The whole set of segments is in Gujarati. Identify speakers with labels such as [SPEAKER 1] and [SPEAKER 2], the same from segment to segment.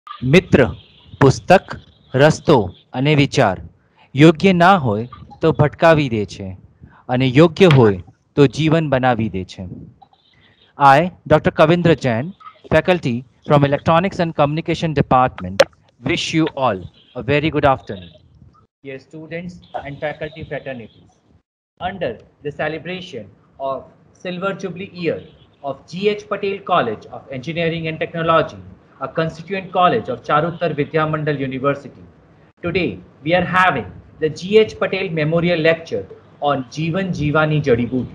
[SPEAKER 1] મિત્ર, પુસ્તક, રસ્તો અને વિચાર યોગ્ય ના હોય તો ભટકાવી દે છે અને યોગ્ય હોય તો જીવન બનાવી દે છે. I, Dr. Kavindra Jain, faculty from Electronics and Communication Department, wish you all a very good afternoon. Dear students and faculty fraternities, under the celebration of Silver Jubilee year of G.H. Patel College of Engineering and Technology, a constituent college of Charuttar Vidya Mandal University. Today, we are having the G.H. Patel Memorial Lecture on Jeevan Jeevani Jadi Booty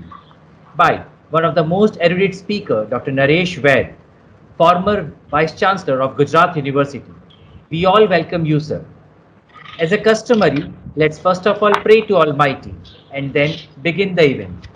[SPEAKER 1] by one of the most erudite speaker, Dr. Naresh Vaid, former Vice Chancellor of Gujarat University. We all welcome you, sir. As a customary, let's first of all pray to Almighty and then begin the event.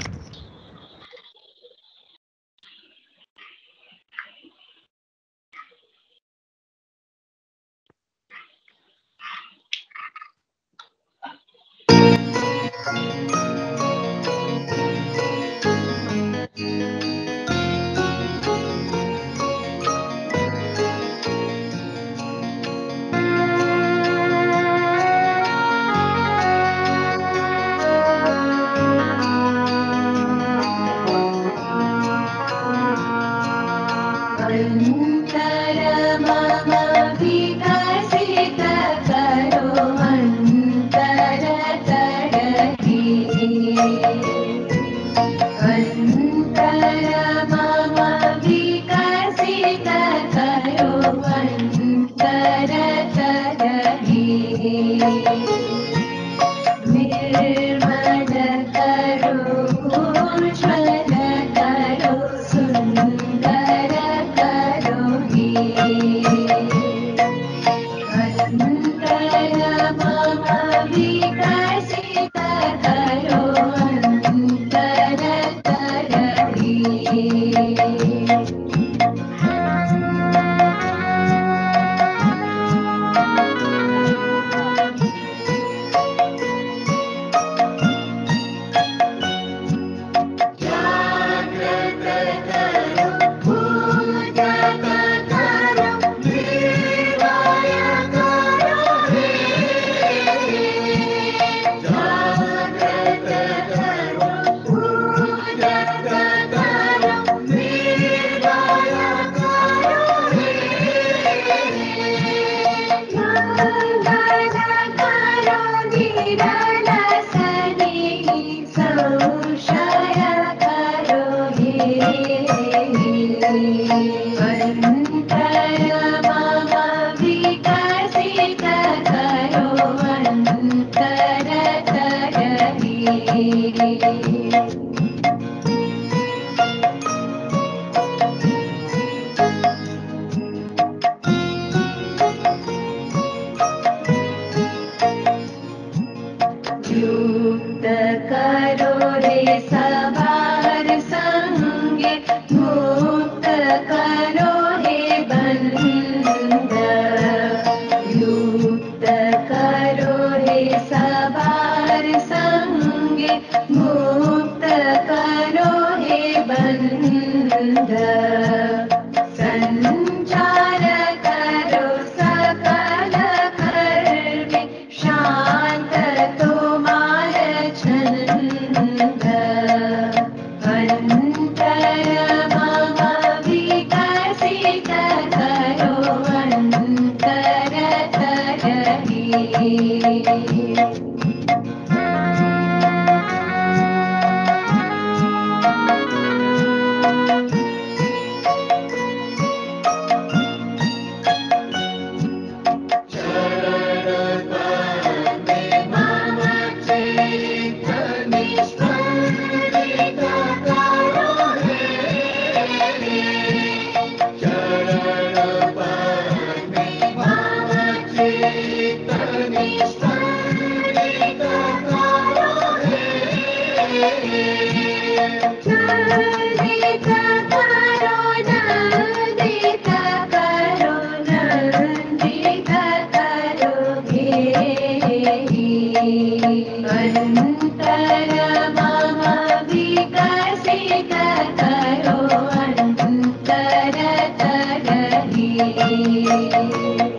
[SPEAKER 2] अंतर तरही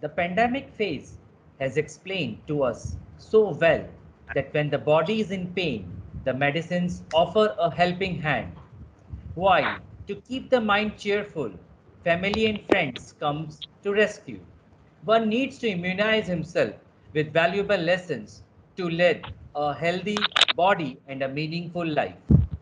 [SPEAKER 1] The pandemic phase has explained to us so well that when the body is in pain, the medicines offer a helping hand. While to keep the mind cheerful, family and friends comes to rescue. One needs to immunize himself with valuable lessons to lead a healthy body and a meaningful life.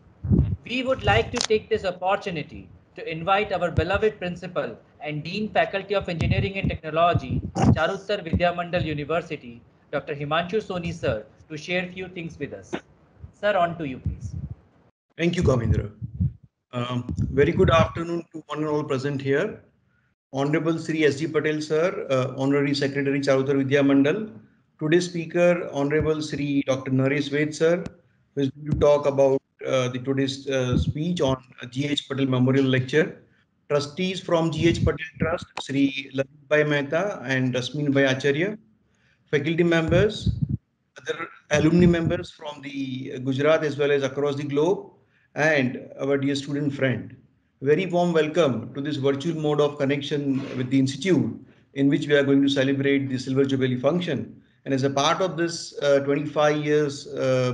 [SPEAKER 1] We would like to take this opportunity to invite our beloved Principal and Dean Faculty of Engineering and Technology, Charuttar Vidya Mandal University, Dr. Himanshu Soni sir, to share few things with us. Sir, on to you please.
[SPEAKER 2] Thank you, Kavindra. Very good afternoon to one and all present here. Honorable Sri S.G. Patel sir, Honorary Secretary Charuttar Vidya Mandal. Today's speaker, Honorable Sri Dr. Naresh Ved sir, who is going to talk about the today's speech on G.H. Patel Memorial Lecture. Trustees from G.H. Patel Trust, Sri Lalit Bhai Mehta and Rasmin Bhai Acharya. Faculty members, other alumni members from the Gujarat as well as across the globe, and our dear student friend. Very warm welcome to this virtual mode of connection with the Institute, in which we are going to celebrate the Silver Jubilee function. And as a part of this 25 years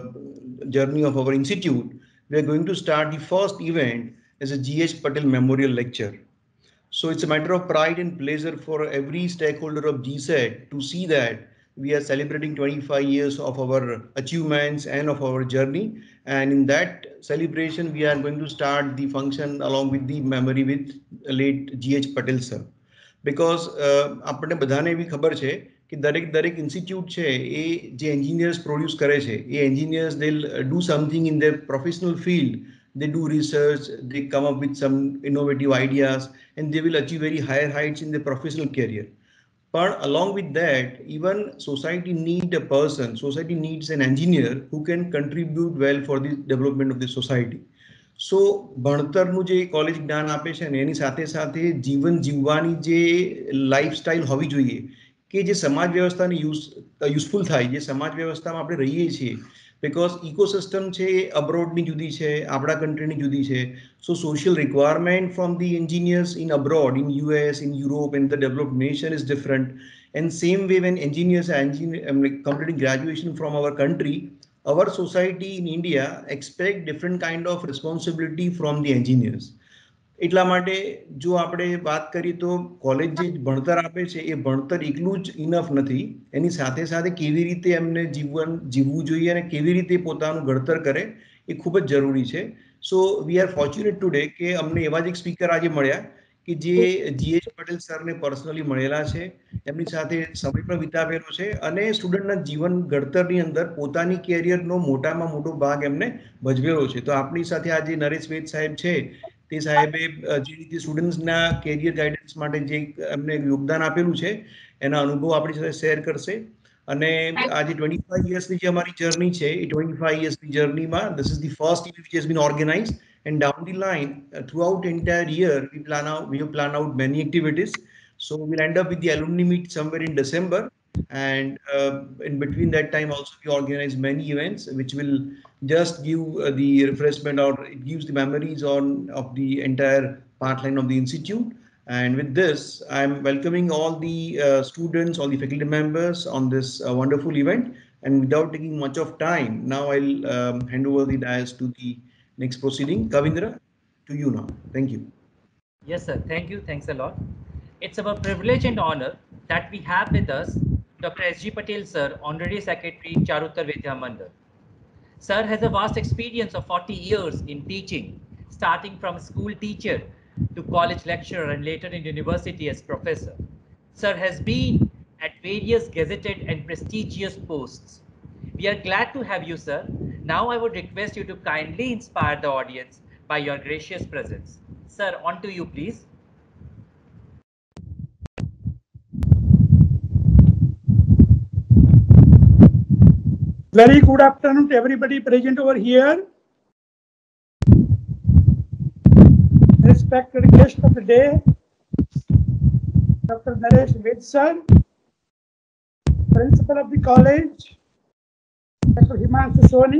[SPEAKER 2] journey of our Institute, we are going to start the first event as a G.H. Patel Memorial Lecture. So it's a matter of pride and pleasure for every stakeholder of GSET to see that we are celebrating 25 years of our achievements and of our journey. And in that celebration, we are going to start the function along with the memory with late GH Patel sir. Because આપણે બધાને એવી ખબર છે કે દરેક ઇન્સ્ટિટ્યૂટ છે એ જે એન્જિનિયર્સ પ્રોડ્યુસ કરે છે એ engineers they do something in their professional field. They do research, they come up with some innovative ideas, and they will achieve very higher heights in their professional career. But along with that, even society needs a person, society needs an engineer who can contribute well for the development of the society. So ભણતરનું જે કોલેજ જ્ઞાન આપે છે ને એની સાથે સાથે જીવન જીવવાની જે લાઈફસ્ટાઈલ હોવી જોઈએ કે જે સમાજ વ્યવસ્થાને યુઝફુલ થાય, જે સમાજ વ્યવસ્થામાં આપણે રહીએ છીએ, because ecosystem છે અબ્રોડની જુદી છે, આપણા કન્ટ્રીની જુદી છે. So social requirement from the engineers in abroad, in US, in Europe, and the developed nation is different. And same way when engineers are completing graduation from our country, our society in India expect different kind of responsibility from the engineers. એટલા માટે જો આપણે વાત કરીએ તો કોલેજ જે ભણતર આપે છે એ ભણતર એકલું જ ઇનફ નથી, એની સાથે સાથે કેવી રીતે એમને જીવન જીવવું જોઈએ અને કેવી રીતે પોતાનું ઘડતર કરે એ ખૂબ જ જરૂરી છે. So we are fortunate today કે અમને એવા જ એક સ્પીકર આજે મળ્યા કે જે GH પટેલ સરને પર્સનલી મળેલા છે, એમની સાથે સમય પણ વિતાવેલો છે અને સ્ટુડન્ટના જીવન ઘડતરની અંદર પોતાની કેરિયરનો મોટામાં મોટો ભાગ એમને ભજવેલો છે. તો આપણી સાથે આજે નરેશ વેદ સાહેબ છે, તે સાહેબે જે રીતે સ્ટુડન્ટ્સના કેરિયર ગાઈડન્સ માટે જે એમને યોગદાન આપેલું છે એના અનુભવ આપણી સાથે શેર કરશે. અને આજે 25 યર્સની જે અમારી જર્ની છે એ 25 યર્સની જર્નીમાં this is the first year which has been organized, and down the line throughout entire year we have planned out many activities. So we'll end up with the alumni meet somewhere in December, and in between that time also we organize many events which will just give the refreshment, or it gives the memories of the entire part line of the institute. And with this, I'm welcoming all the students, all the faculty members on this wonderful event. And without taking much of time, now I'll hand over the dais to the next proceeding. Kavindra, to you now. Thank you.
[SPEAKER 1] Yes, sir. Thank you. Thanks a lot. It's our privilege and honor that we have with us Dr. S.G. Patel, sir, Honorary Secretary, Charuttar Vidya Mandal. Sir has a vast experience of 40 years in teaching, starting from school teacher to college lecturer and later in university as professor. Sir has been at various gazetted and prestigious posts. We are glad to have you, sir. Now I would request you to kindly inspire the audience by your gracious presence. Sir, on to you, please.
[SPEAKER 3] Very good afternoon to everybody present over here. Respected guest of the day, Dr. Naresh Ved sir, Principal of the college, Dr. Himanshu Soni,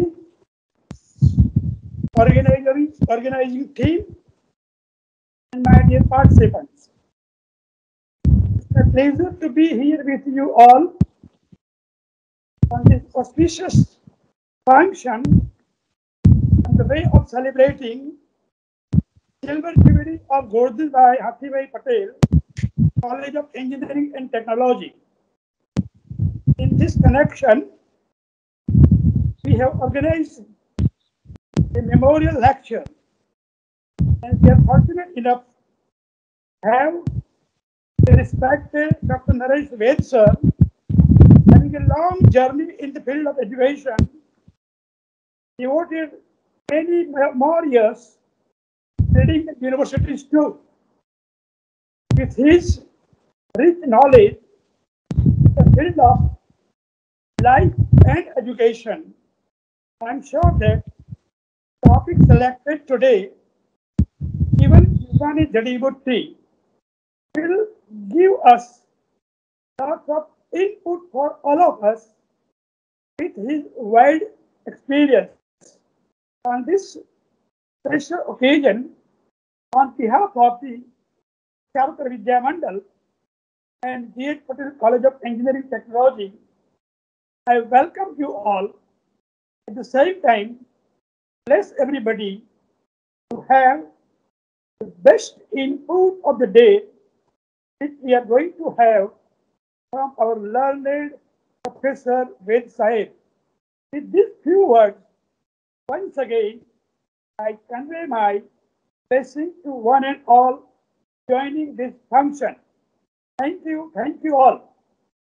[SPEAKER 3] organizing team, and my dear participants. Mr. a pleasure to be here with you all on this auspicious function on the way of celebrating Silver Jubilee of Gordon Bhai Hathibhai Patel College of Engineering and Technology. In this connection, we have organized a memorial lecture, and we are fortunate enough to have the respected Dr. Naresh Ved sir, having a long journey in the field of education, devoted many more years studying at universities too. With his rich knowledge in the field of life and education, I am sure that the topic selected today, even Yugani Jadibutti, will give us lots of input for all of us with his wide experience. On this special occasion, on behalf of the Charutar Vidya Mandal and G.H. Patel College of Engineering Technology, I welcome you all. At the same time, bless everybody to have the best input of the day, which we are going to have from our learned Professor Ved Sahib. With these few words, once again, I convey my blessing to one and all joining this function. Thank you all.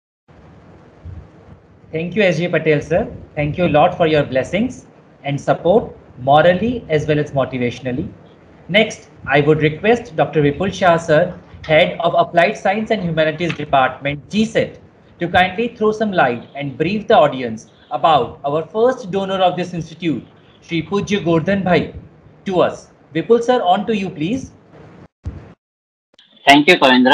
[SPEAKER 1] Thank you, S.J. Patel, sir. Thank you a lot for your blessings and support, morally as well as motivationally. Next, I would request Dr. Vipul Shah, sir, Head of Applied Science and Humanities Department, GSET, to kindly throw some light and brief the audience about our first donor of this institute, Shri Pujya Gordhan Bhai, to us. Vipul, sir, on to you, please.
[SPEAKER 4] Thank you Kavindra.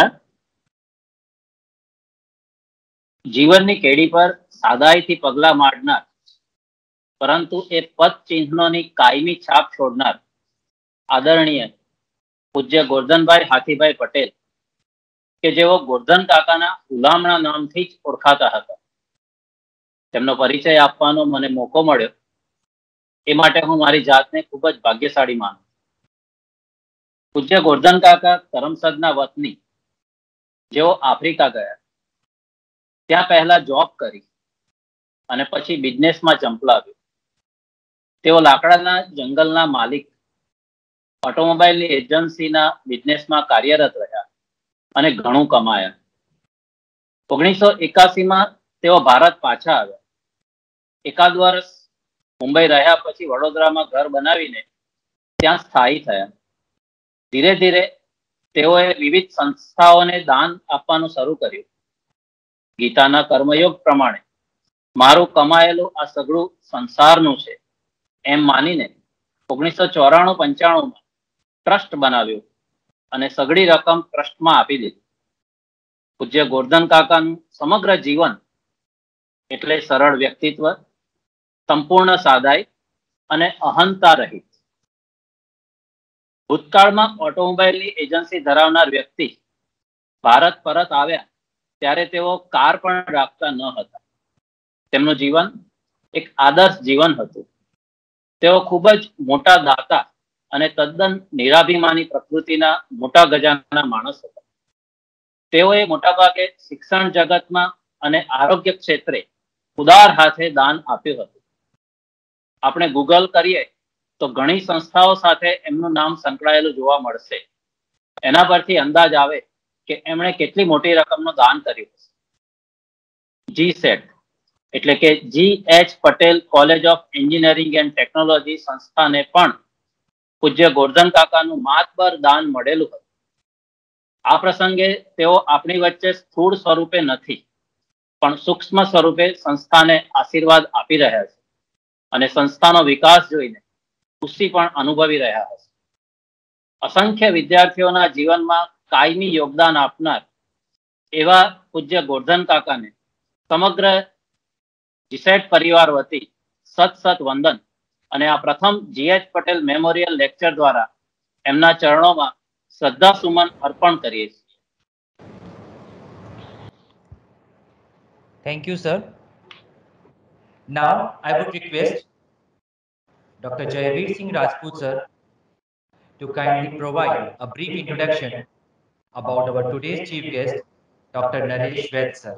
[SPEAKER 4] જીવનની કેડી પર સાદાઈથી પગલા માંડનાર પરંતુ એ પદ ચિહ્નોની કાયમી છાપ છોડનાર આદરણીય પૂજ્ય ગોરધનભાઈ હાથીભાઈ પટેલ કે જેઓ ગોરધન કાકાના ગુલામણા નામથી જ ઓળખાતા હતા. તેમનો પરિચય આપવાનો મને મોકો મળ્યો એ માટે હું મારી જાતને ખૂબ જ ભાગ્યશાળી માનું. પૂજ્ય ગોરધન કાકા કરમસદના વતની જેઓ આફ્રિકા ગયા, ત્યાં પહેલા જોબ કરી અને પછી બિઝનેસમાં ચંપલાવ્યું. તેઓ લાકડાના જંગલના માલિક, ઓટોમોબાઈલની એજન્સીના બિઝનેસમાં કાર્યરત રહ્યા અને ઘણું કમાયા. 1981માં તેઓ ભારત પાછા આવ્યા. એકાદ વર્ષ મુંબઈ રહ્યા પછી વડોદરામાં ઘર બનાવીને ત્યાં સ્થાયી થયા. ધીરે ધીરે તેઓએ વિવિધ સંસ્થાઓને દાન આપવાનું શરૂ કર્યું. ગીતાના કર્મયોગ પ્રમાણે મારું કમાયેલું આ સગળું સંસારનું છે એમ માનીને 1994-95માં ટ્રસ્ટ બનાવ્યું અને સગળી રકમ ટ્રસ્ટમાં આપી દીધી. પૂજ્ય ગોરધન કાકાનું સમગ્ર જીવન એટલે સરળ વ્યક્તિત્વ, સંપૂર્ણ સાદાઈ અને અહંતા રહિત. ભૂતકાળમાં ઓટોમોબાઈલની એજન્સી ધરાવનાર વ્યક્તિ ભારત પરત આવ્યા ત્યારે તેઓ કાર પણ રાખતા ન હતા. તેમનું જીવન એક આદર્શ જીવન હતું. તેઓ ખૂબ જ મોટા દાતા અને તદ્દન નિરાભિમાની પ્રકૃતિના મોટા ગજાના માણસ હતા. તેઓએ મોટાભાગે શિક્ષણ જગતમાં અને આરોગ્ય ક્ષેત્રે ઉદાર હાથે દાન આપ્યું હતું. આપણે ગૂગલ કરીએ તો ઘણી સંસ્થાઓ સાથે એમનું નામ સંકળાયેલું જોવા મળશે. એના પરથી અંદાજ આવે કે એમણે કેટલી મોટી રકમનું દાન કર્યું હશે. GSET એટલે કે G.H. Patel college of engineering and technology સંસ્થાને પણ પૂજ્ય ગોરધન કાકાનું માતબર દાન મળેલું હતું. આ પ્રસંગે તેઓ આપણી વચ્ચે સ્થૂળ સ્વરૂપે નથી પણ સૂક્ષ્મ સ્વરૂપે સંસ્થાને આશીર્વાદ આપી રહ્યા છે અને સંસ્થાનો વિકાસ જોઈને ખુશી પણ અનુભવી રહ્યા હશે. અસંખ્ય વિદ્યાર્થીઓના જીવનમાં કાયમી યોગદાન આપનાર એવા પૂજ્ય ગોરધન કાકાને સમગ્ર જીસેટ પરિવાર વતી સત વંદન અને આ પ્રથમ G.H. પટેલ મેમોરિયલ લેક્ચર દ્વારા એમના ચરણોમાં શ્રદ્ધા સુમન અર્પણ કરીએ છીએ.
[SPEAKER 1] Thank you, sir. Now, I would request Dr. Jayveer Singh Rajput, sir, to kindly provide a brief introduction about our today's chief guest, Dr. Naresh Vaid, sir.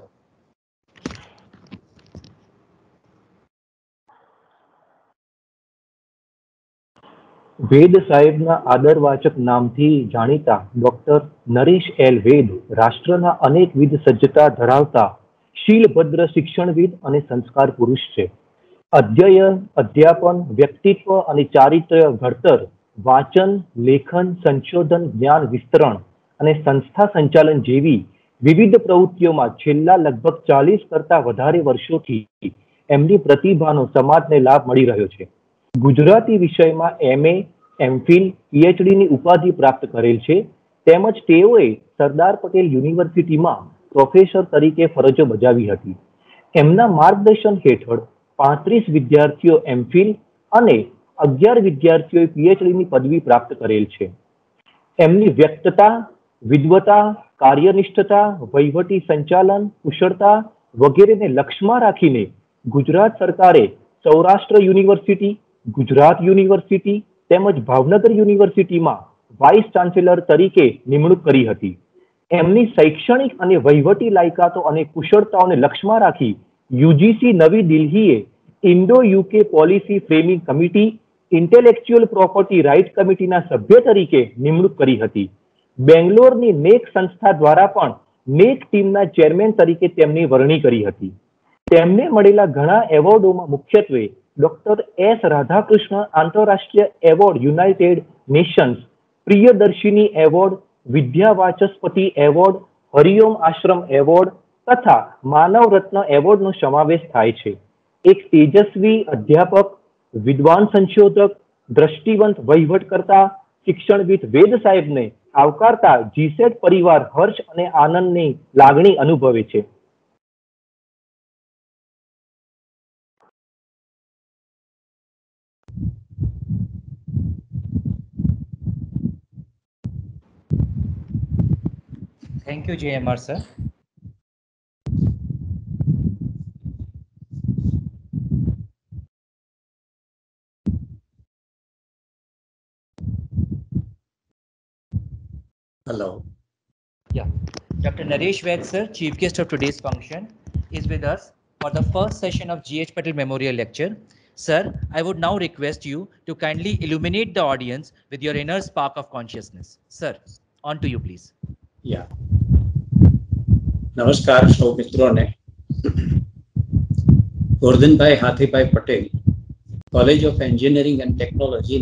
[SPEAKER 5] વેદ સાહેબના આદરવાચક નામથી જાણીતા ડોક્ટર નરેશ એલ વેદ રાષ્ટ્રના અનેકવિધ સજ્જતા ધરાવતા શીલભદ્ર શિક્ષણવિદ અને સંસ્કાર પુરુષ છે. અધ્યયન, અધ્યાપન, વ્યક્તિત્વ અને ચારિત્ર્ય ઘડતર, વાંચન, લેખન, સંશોધન, જ્ઞાન વિસ્તરણ અને સંસ્થા સંચાલન જેવી વિવિધ પ્રવૃત્તિઓમાં છેલ્લા લગભગ 40 કરતા વધારે વર્ષોથી એમની પ્રતિભાનો સમાજને લાભ મળી રહ્યો છે. ગુજરાતી વિષયમાં MA, MPhil, PhD ની ઉપાધિ પ્રાપ્ત કરેલ છે. તેમજ તેઓએ સરદાર પટેલ યુનિવર્સિટીમાં પ્રોફેસર તરીકે ફરજો બજાવી હતી. એમના માર્ગદર્શન હેઠળ 35 વિદ્યાર્થીઓ MPhil અને 11 વિદ્યાર્થીઓએ PhD ની પદવી પ્રાપ્ત કરેલ છે. એમની વ્યક્તતા, વિદ્વતા, કાર્યનિષ્ઠતા, વહીવટી સંચાલન, કુશળતા વગેરેને લક્ષ્યમાં રાખીને ગુજરાત સરકારે સૌરાષ્ટ્ર યુનિવર્સિટી, ગુજરાત યુનિવર્સિટી તેમજ ભાવનગર યુનિવર્સિટીમાં વાઇસ ચાન્સેલર તરીકે નિમણૂક કરી હતી. એમની શૈક્ષણિક અને વહીવટી લાયકાતો અને કુશળતાઓને લક્ષ્યમાં રાખી UGC નવી દિલ્હીએ Indo UK policy framing committee, intellectual property right કમિટીના સભ્ય તરીકે નિમણૂક કરી હતી. બેંગ્લોરની નેક સંસ્થા દ્વારા પણ નેક ટીમના ચેરમેન તરીકે તેમની વરણી કરી હતી. તેમને મળેલા ઘણા એવોર્ડોમાં મુખ્યત્વે ડોક્ટર S. રાધાકૃષ્ણ આંતરરાષ્ટ્રીય award United Nations, Priyadarshini award, Vidya Vachaspati award, Hariom Ashram award તથા માનવ રત્ન એવોર્ડનો સમાવેશ થાય છે. એક તેજસ્વી અધ્યાપક, વિદ્વાન સંશોધક, દ્રષ્ટિવંત વહીવટકર્તા, શિક્ષણવિદ વેદ સાહેબને આવકારતા GSET પરિવાર હર્ષ અને આનંદની લાગણી અનુભવે છે.
[SPEAKER 1] Thank you, JMR, sir.
[SPEAKER 6] Hello.
[SPEAKER 1] Yeah. Dr. Naresh Vaid, sir, chief guest of today's function, is with us for the first session of G.H. Patel Memorial Lecture. Sir, I would now request you to kindly illuminate the audience with your inner spark of consciousness. Sir, on to you, please.
[SPEAKER 6] Yeah. નમસ્કાર સૌ મિત્રોને. Gordhanbhai Hathibhai Patel college of engineering and technology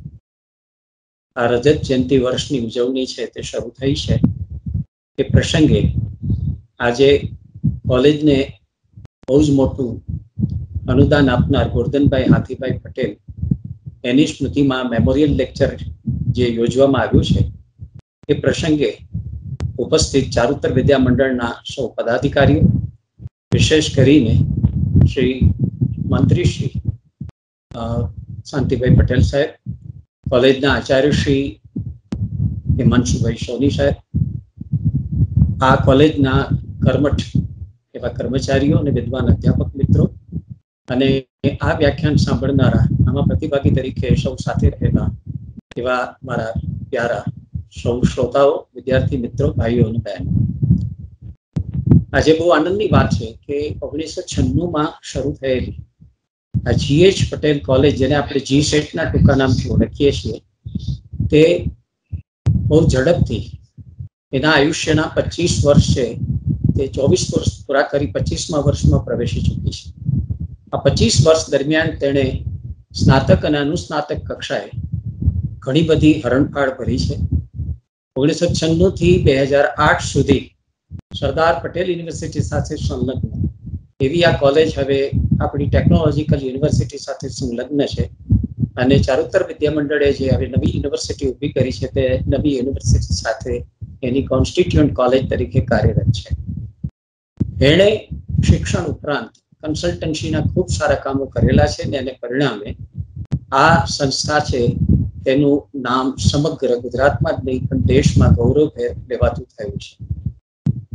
[SPEAKER 6] આ રજત જયંતિ વર્ષની ઉજવણી છે તે શરૂ થઈ છે. એ પ્રસંગે આજે કોલેજને બહુ જ મોટું અનુદાન આપનાર ગોરધનભાઈ હાથીભાઈ પટેલ એની સ્મૃતિમાં મેમોરિયલ લેક્ચર જે યોજવામાં આવ્યું છે એ પ્રસંગે ઉપસ્થિત ચારુતર વિદ્યા મંડળના સૌ પદાધિકારીઓ, વિશેષ કરીને શ્રી મંત્રી શ્રી શાંતિભાઈ પટેલ સાહેબ, કોલેજના આચાર્ય શ્રી હિમાંશુભાઈ સોની સાહેબ, આ કોલેજના કર્મઠ એવા કર્મચારીઓ અને વિદ્વાન અધ્યાપક મિત્રો અને આ વ્યાખ્યાન સાંભળનારા આમાં પ્રતિભાગી તરીકે સૌ સાથે રહેલા એવા મારા પ્યારા સૌ શ્રોતાઓ, વિદ્યાર્થી મિત્રો, ભાઈઓ અને બહેનો, આજે બહુ આનંદની વાત છે કે 1996માં શરૂ થયેલી આ GH પટેલ કોલેજ, જેને આપણે GSETના ટૂંકા નામથી ઓળખીએ છીએ, તે બહુ ઝડપથી એના આયુષ્યના 25 વર્ષ છે તે 24 વર્ષ પૂરા કરી 25મા વર્ષમાં પ્રવેશી ચૂકી છે. આ 25 વર્ષ દરમિયાન તેણે સ્નાતક અને અનુસ્નાતક કક્ષાએ ઘણી બધી હરણફાળ ભરી છે. 1996 થી 2008 સુધી સરદાર પટેલ યુનિવર્સિટી સાથે સંલગ્ન એવી આ કોલેજ હવે આપણી ટેકનોલોજીકલ યુનિવર્સિટી સાથે સંલગ્ન છે અને ચારુતર વિદ્યા મંડળે જે હવે નવી યુનિવર્સિટી ઊભી કરી છે તે નવી યુનિવર્સિટી સાથે એની કોન્સ્ટિટ્યુઅન્ટ કોલેજ તરીકે કાર્યરત છે. એણે શિક્ષણ ઉપરાંત કન્સલ્ટન્સીના ખૂબ સારા કામો કરેલા છે અને એને પરિણામે આ સંસ્થા છે તેનું નામ સમગ્ર ગુજરાતમાં જ નહીં પણ દેશમાં ગૌરવ લેવાતું થયું છે.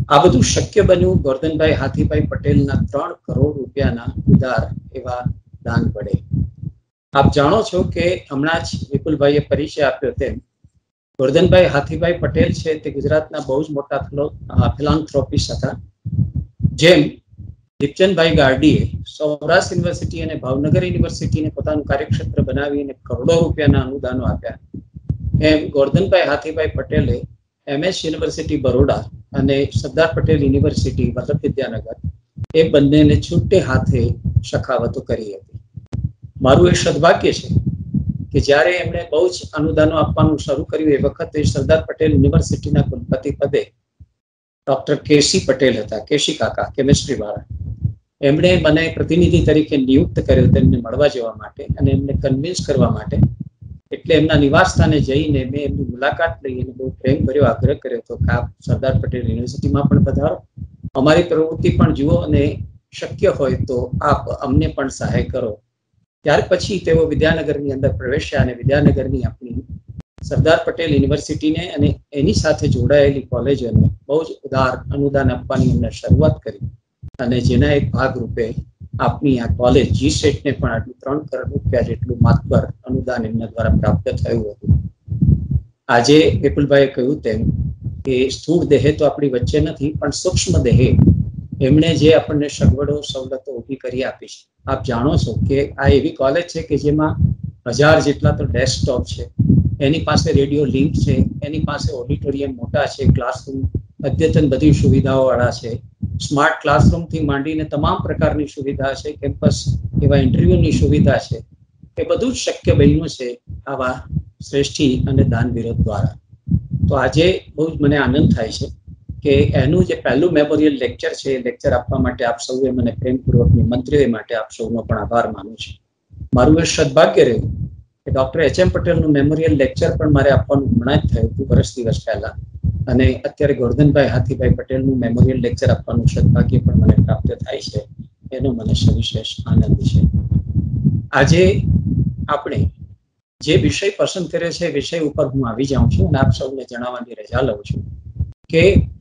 [SPEAKER 6] આ બધું શક્ય બન્યું ગોરધનભાઈ હાથીભાઈ પટેલના 3 કરોડ રૂપિયાના ઉદાર એવા દાન વડે. આપ જાણો છો કે હમણાં જ વિપુલભાઈએ પરિચય આપ્યો તેમ ગોરધનભાઈ હાથીભાઈ પટેલ છે તે ગુજરાતના બહુ જ મોટા ફિલાન્થ્રોપિસ્ટ હતા. જેમ દીપચંદભાઈ ગાર્ડીએ સૌરાષ્ટ્ર યુનિવર્સિટી અને ભાવનગર યુનિવર્સિટીને પોતાનું કાર્યક્ષેત્ર બનાવીને કરોડો રૂપિયાના અનુદાનો આપ્યા, એમ ગોરધનભાઈ હાથીભાઈ પટેલે MS યુનિવર્સિટી બરોડા અને સરદાર પટેલ યુનિવર્સિટી વલ્લભ વિદ્યાનગર એ બંનેને છૂટે હાથે સખાવતો કરી હતી. મારું એ સદભાગ્ય છે કે જ્યારે એમણે બહુ જ અનુદાનો આપવાનું શરૂ કર્યું એ વખતે સરદાર પટેલ યુનિવર્સિટીના કુલપતિ પદે ડોક્ટર કેસી પટેલ હતા, કેસી કાકા, કેમિસ્ટ્રી વાળા. એમણે મને પ્રતિનિધિ તરીકે નિયુક્ત કર્યો તેમને મળવા જવા માટે અને એમને કન્વિન્સ કરવા માટે. એટલે એમના નિવાસ સ્થાને જઈને મેં એમની મુલાકાત લઈ અને બહુ પ્રેમભર્યો આગ્રહ કર્યો હતો કે આપ સરદાર પટેલ યુનિવર્સિટીમાં પણ પધારો, અમારી પ્રવૃત્તિ પણ જુઓ અને શક્ય હોય તો આપ અમને પણ સહાય કરો. ત્યાર પછી તેઓ વિદ્યાનગરની અંદર પ્રવેશ્યા અને વિદ્યાનગરની આપણી સરદાર પટેલ યુનિવર્સિટીને અને એની સાથે જોડાયેલી કોલેજોને બહુ જ ઉદાર અનુદાન આપવાની એમને શરૂઆત કરી અને જેના એક ભાગરૂપે આપની આ કોલેજ GSET ને પણ આટલું 3 કરોડ રૂપિયા જેટલું માત્ર અનુદાન એમના દ્વારા પ્રાપ્ત થયું હતું. આજે વિપુલભાઈએ કહ્યું તેમ કે સ્થૂળ દેહે તો આપણી વચ્ચે નથી, પણ સૂક્ષ્મ દેહે એમણે જે આપણને સગવડો સવલતો ઊભી કરી આપી છે. આપ જાણો છો કે આ એવી કોલેજ છે કે જેમાં 1000 જેટલા તો ડેસ્કટોપ છે, એની પાસે રેડિયો લિંક છે, એની પાસે ઓડિટોરિયમ મોટા છે, ક્લાસરૂમ અદ્યતન બધી સુવિધાઓ વાળા છે, સ્માર્ટ ક્લાસરૂમ થી માંડીને તમામ પ્રકારની સુવિધા છે, કેમ્પસ એવા ઇન્ટરવ્યુની સુવિધા છે. એ બધું જ શક્ય બન્યું છે આવા શ્રેષ્ઠી અને દાનવીરો દ્વારા. તો આજે બહુ જ મને આનંદ થાય છે કે એનું જે પહેલું મેમોરિયલ લેક્ચર છે એ લેક્ચર આપવા માટે આપ સૌએ મને પ્રેમપૂર્વક નિમંત્રિત માટે આપ સૌનો પણ આભાર માનું છું. મારું એ સદભાગ્ય રહ્યું કે ડોક્ટર HM પટેલનું મેમોરિયલ લેક્ચર પણ મારે આપવાનું હમણાં જ થયું હતું, દિવસ પહેલા, અને અત્યારે ગોરધનભાઈ હાથીભાઈ પટેલનું મેમોરિયલ લેક્ચર આપવાનું સદભાગ્ય પણ મને પ્રાપ્ત થાય છે. એનો મને સવિશેષ આનંદ છે. આજે આપણે જે વિષય પસંદ કર્યો છે એ વિષય ઉપર હું આવી જાઉં છું અને આપ સૌને જણાવવાની રજા લઉં છું કે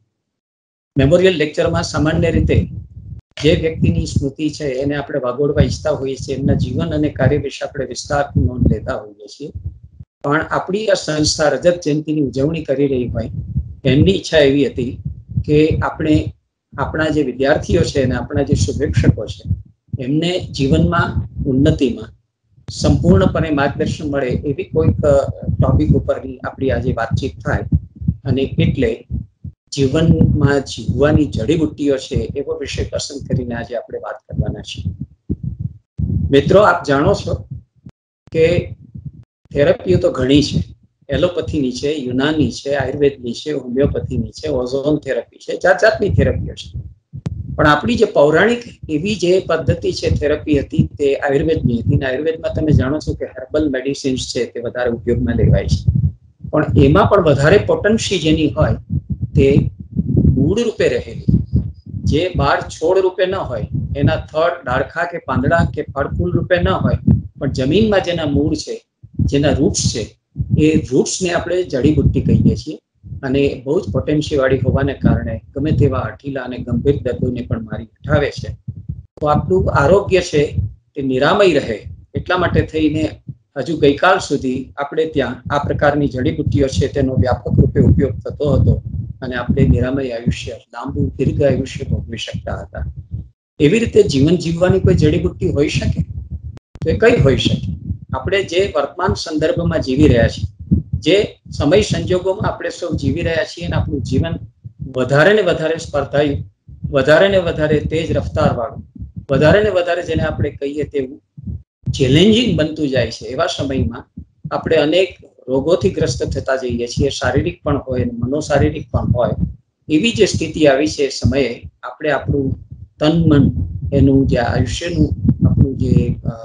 [SPEAKER 6] મેમોરિયલ લેક્ચરમાં સામાન્ય રીતે જે વ્યક્તિની સ્મૃતિ છે એને આપણે વાગોળવા ઈચ્છતા હોઈએ છીએ, એમના જીવન અને કાર્ય વિશે આપણે વિસ્તારથી નોંધ લેતા હોઈએ છીએ. પણ આપણી આ સંસ્થા રજત જયંતિની ઉજવણી કરી રહી હોય એમની ઈચ્છા એવી હતી કે આપણે આપણા જે વિદ્યાર્થીઓ છે અને આપણા જે શુભેચ્છકો છે એમને જીવનમાં ઉન્નતિમાં સંપૂર્ણપણે માર્ગદર્શન મળે એવી કોઈક ટોપિક ઉપરની આપણી આજે વાતચીત થાય. અને એટલે જીવનમાં જીવવાની જડીબુટ્ટીઓ છે એવો વિષય પસંદ કરીને આજે આપણે વાત કરવાના છીએ. મિત્રો, આપ જાણો છો કે થેરપીઓ તો ઘણી છે. એલોપેથીની છે, યુનાની છે, આયુર્વેદની છે, હોમિયોપેથીની છે, ઓઝોન થેરપી છે, જાત જાતની થેરપીઓ છે. પણ આપણી જે પૌરાણિક એવી જે પદ્ધતિ છે થેરપી હતી તે આયુર્વેદની હતી. આયુર્વેદમાં તમે જાણો છો કે હર્બલ મેડિસિન્સ છે તે વધારે ઉપયોગમાં લેવાય છે. પણ એમાં પણ વધારે પોટન્સી જેની હોય તે મૂળ રૂપે રહેલી, જે બાળ છોડ રૂપે ન હોય, એના થડ, ડાળખા કે પાંદડા કે ફળ ફૂલ રૂપે ન હોય, પણ જમીનમાં જેના મૂળ છે, જેના રૂટ્સ છે, એ રૂટ્સને આપણે જડીબુટ્ટી કહીએ છીએ. અને બહુ જ પોટેન્શિયલ વાળી હોવાને કારણે ગમે તેવા હઠીલા અને ગંભીર દર્દોને પણ મારી ઉઠાવે છે. તો આપણું આરોગ્ય છે તે નિરામય રહે એટલા માટે થઈને હજુ ગઈકાલ સુધી આપણે ત્યાં આ પ્રકારની જડીબુટ્ટીઓ છે તેનો વ્યાપક રૂપે ઉપયોગ થતો હતો અને આપણે નિરામય આયુષ્ય, લાંબુ દીર્ઘ આયુષ્ય ભોગવી શકતા હતા. એવી રીતે જીવન જીવવાની કોઈ જડીબુટ્ટી હોઈ શકે તો એ કઈ હોઈ શકે? આપણે જે વર્તમાન સંદર્ભમાં જીવી રહ્યા છીએ, જે સમય સંજોગોમાં આપણે સૌ જીવી રહ્યા છીએ અને આપણું જીવન વધારે ને વધારે સ્પર્ધાયું, વધારે ને વધારે તેજ રફતાર વાળું, વધારે ને વધારે જેને આપણે કહીએ તેવું ચેલેન્જિંગ બનતું જાય છે, એવા સમયમાં આપણે અનેક રોગોથી ગ્રસ્ત થતા જઈએ છીએ. શારીરિક પણ હોય, મનોશારીરિક પણ હોય. એવી જે સ્થિતિ આવી છે એ સમયે આપણે આપણું તન મન, એનું જે આયુષ્યનું આપણું જે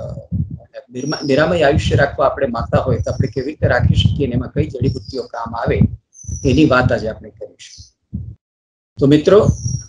[SPEAKER 6] નિરામય આયુષ્ય રાખવા આપણે માંગતા હોય તો આપણે કેવી રીતે રાખી શકીએ અને એમાં કઈ જડીબુટ્ટીઓ કામ આવે એની વાત આજે આપણે કરીશું. તો મિત્રો,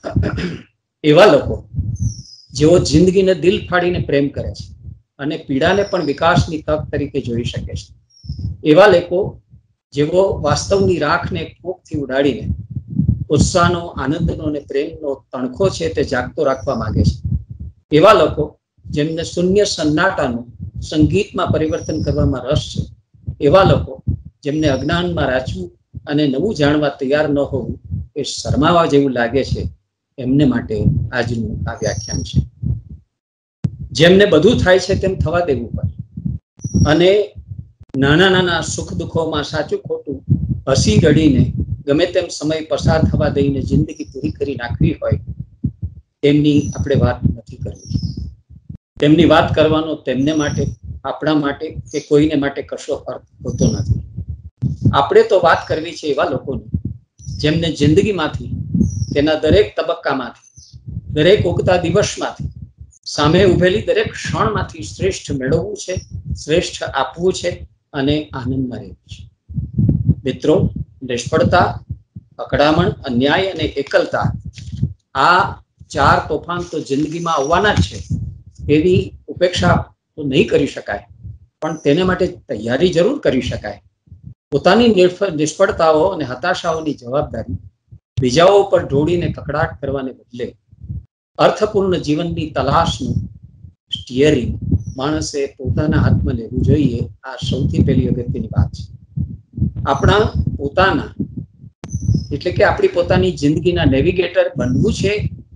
[SPEAKER 6] એવા લોકો જેઓ જિંદગીને દિલ ફાડીને પ્રેમ કરે છે અને પીડાને પણ વિકાસની તક તરીકે જોઈ શકે છે, એવા લોકો જેઓ વાસ્તવની રાખને કોકથી ઉડાડીને ઉત્સાહનો, આનંદનો અને પ્રેમનો તણખો છે તે જાગતો રાખવા માંગે છે. એવા લોકો જેમને શૂન્ય સન્નાટાનું સંગીતમાં પરિવર્તન કરવામાં રસ છે, એવા લોકો જેમને અજ્ઞાનમાં રાચવું અને નવું જાણવા તૈયાર ન હોવું એ શરમાવા જેવું લાગે છે, એમને માટે આજનું આ વ્યાખ્યાન છે. જેમને બધું થાય છે તેમ થવા દેવું પડે અને નાના નાના સુખ દુઃખોમાં સાચું ખોટું હસી રડીને ગમે તેમ સમય પસાર થવા દઈને જિંદગી પૂરી કરી નાખવી હોય, તેમની આપણે વાત નથી કરવી. તેમની વાત કરવાનો તેમને માટે, આપણા માટે કે કોઈને માટે કશો અર્થ હોતો નથી. આપણે તો વાત કરવી છે એવા લોકોની જેમને જિંદગીમાંથી, તેના દરેક તબક્કામાંથી, દરેક ઉગતા દિવસમાંથી, સામે ઉભેલી દરેક ક્ષણમાંથી શ્રેષ્ઠ મેળવવું છે, શ્રેષ્ઠ આપવું છે અને આનંદમાં રહેવું છે. મિત્રો, નિષ્ફળતા, અકળામણ, અન્યાય અને એકલતા, આ 4 તોફાન તો જિંદગીમાં આવવાના જ છે. એની ઉપેક્ષા તો નહીં કરી શકાય, પણ તેને માટે તૈયારી જરૂર કરી શકાય. પોતાની નિષ્ફળતાઓ અને હતાશાઓની જવાબદારી બીજાઓ ઉપર ઢોળીને કકડાટ કરવાને બદલે અર્થપૂર્ણ જીવનની તલાશનું સ્ટીયરિંગ માણસે પોતાના હાથમાં લેવું જોઈએ. આ સૌથી પહેલી અગત્યની વાત છે. આપણા પોતાના એટલે કે આપણી પોતાની જિંદગીના નેવિગેટર બનવું છે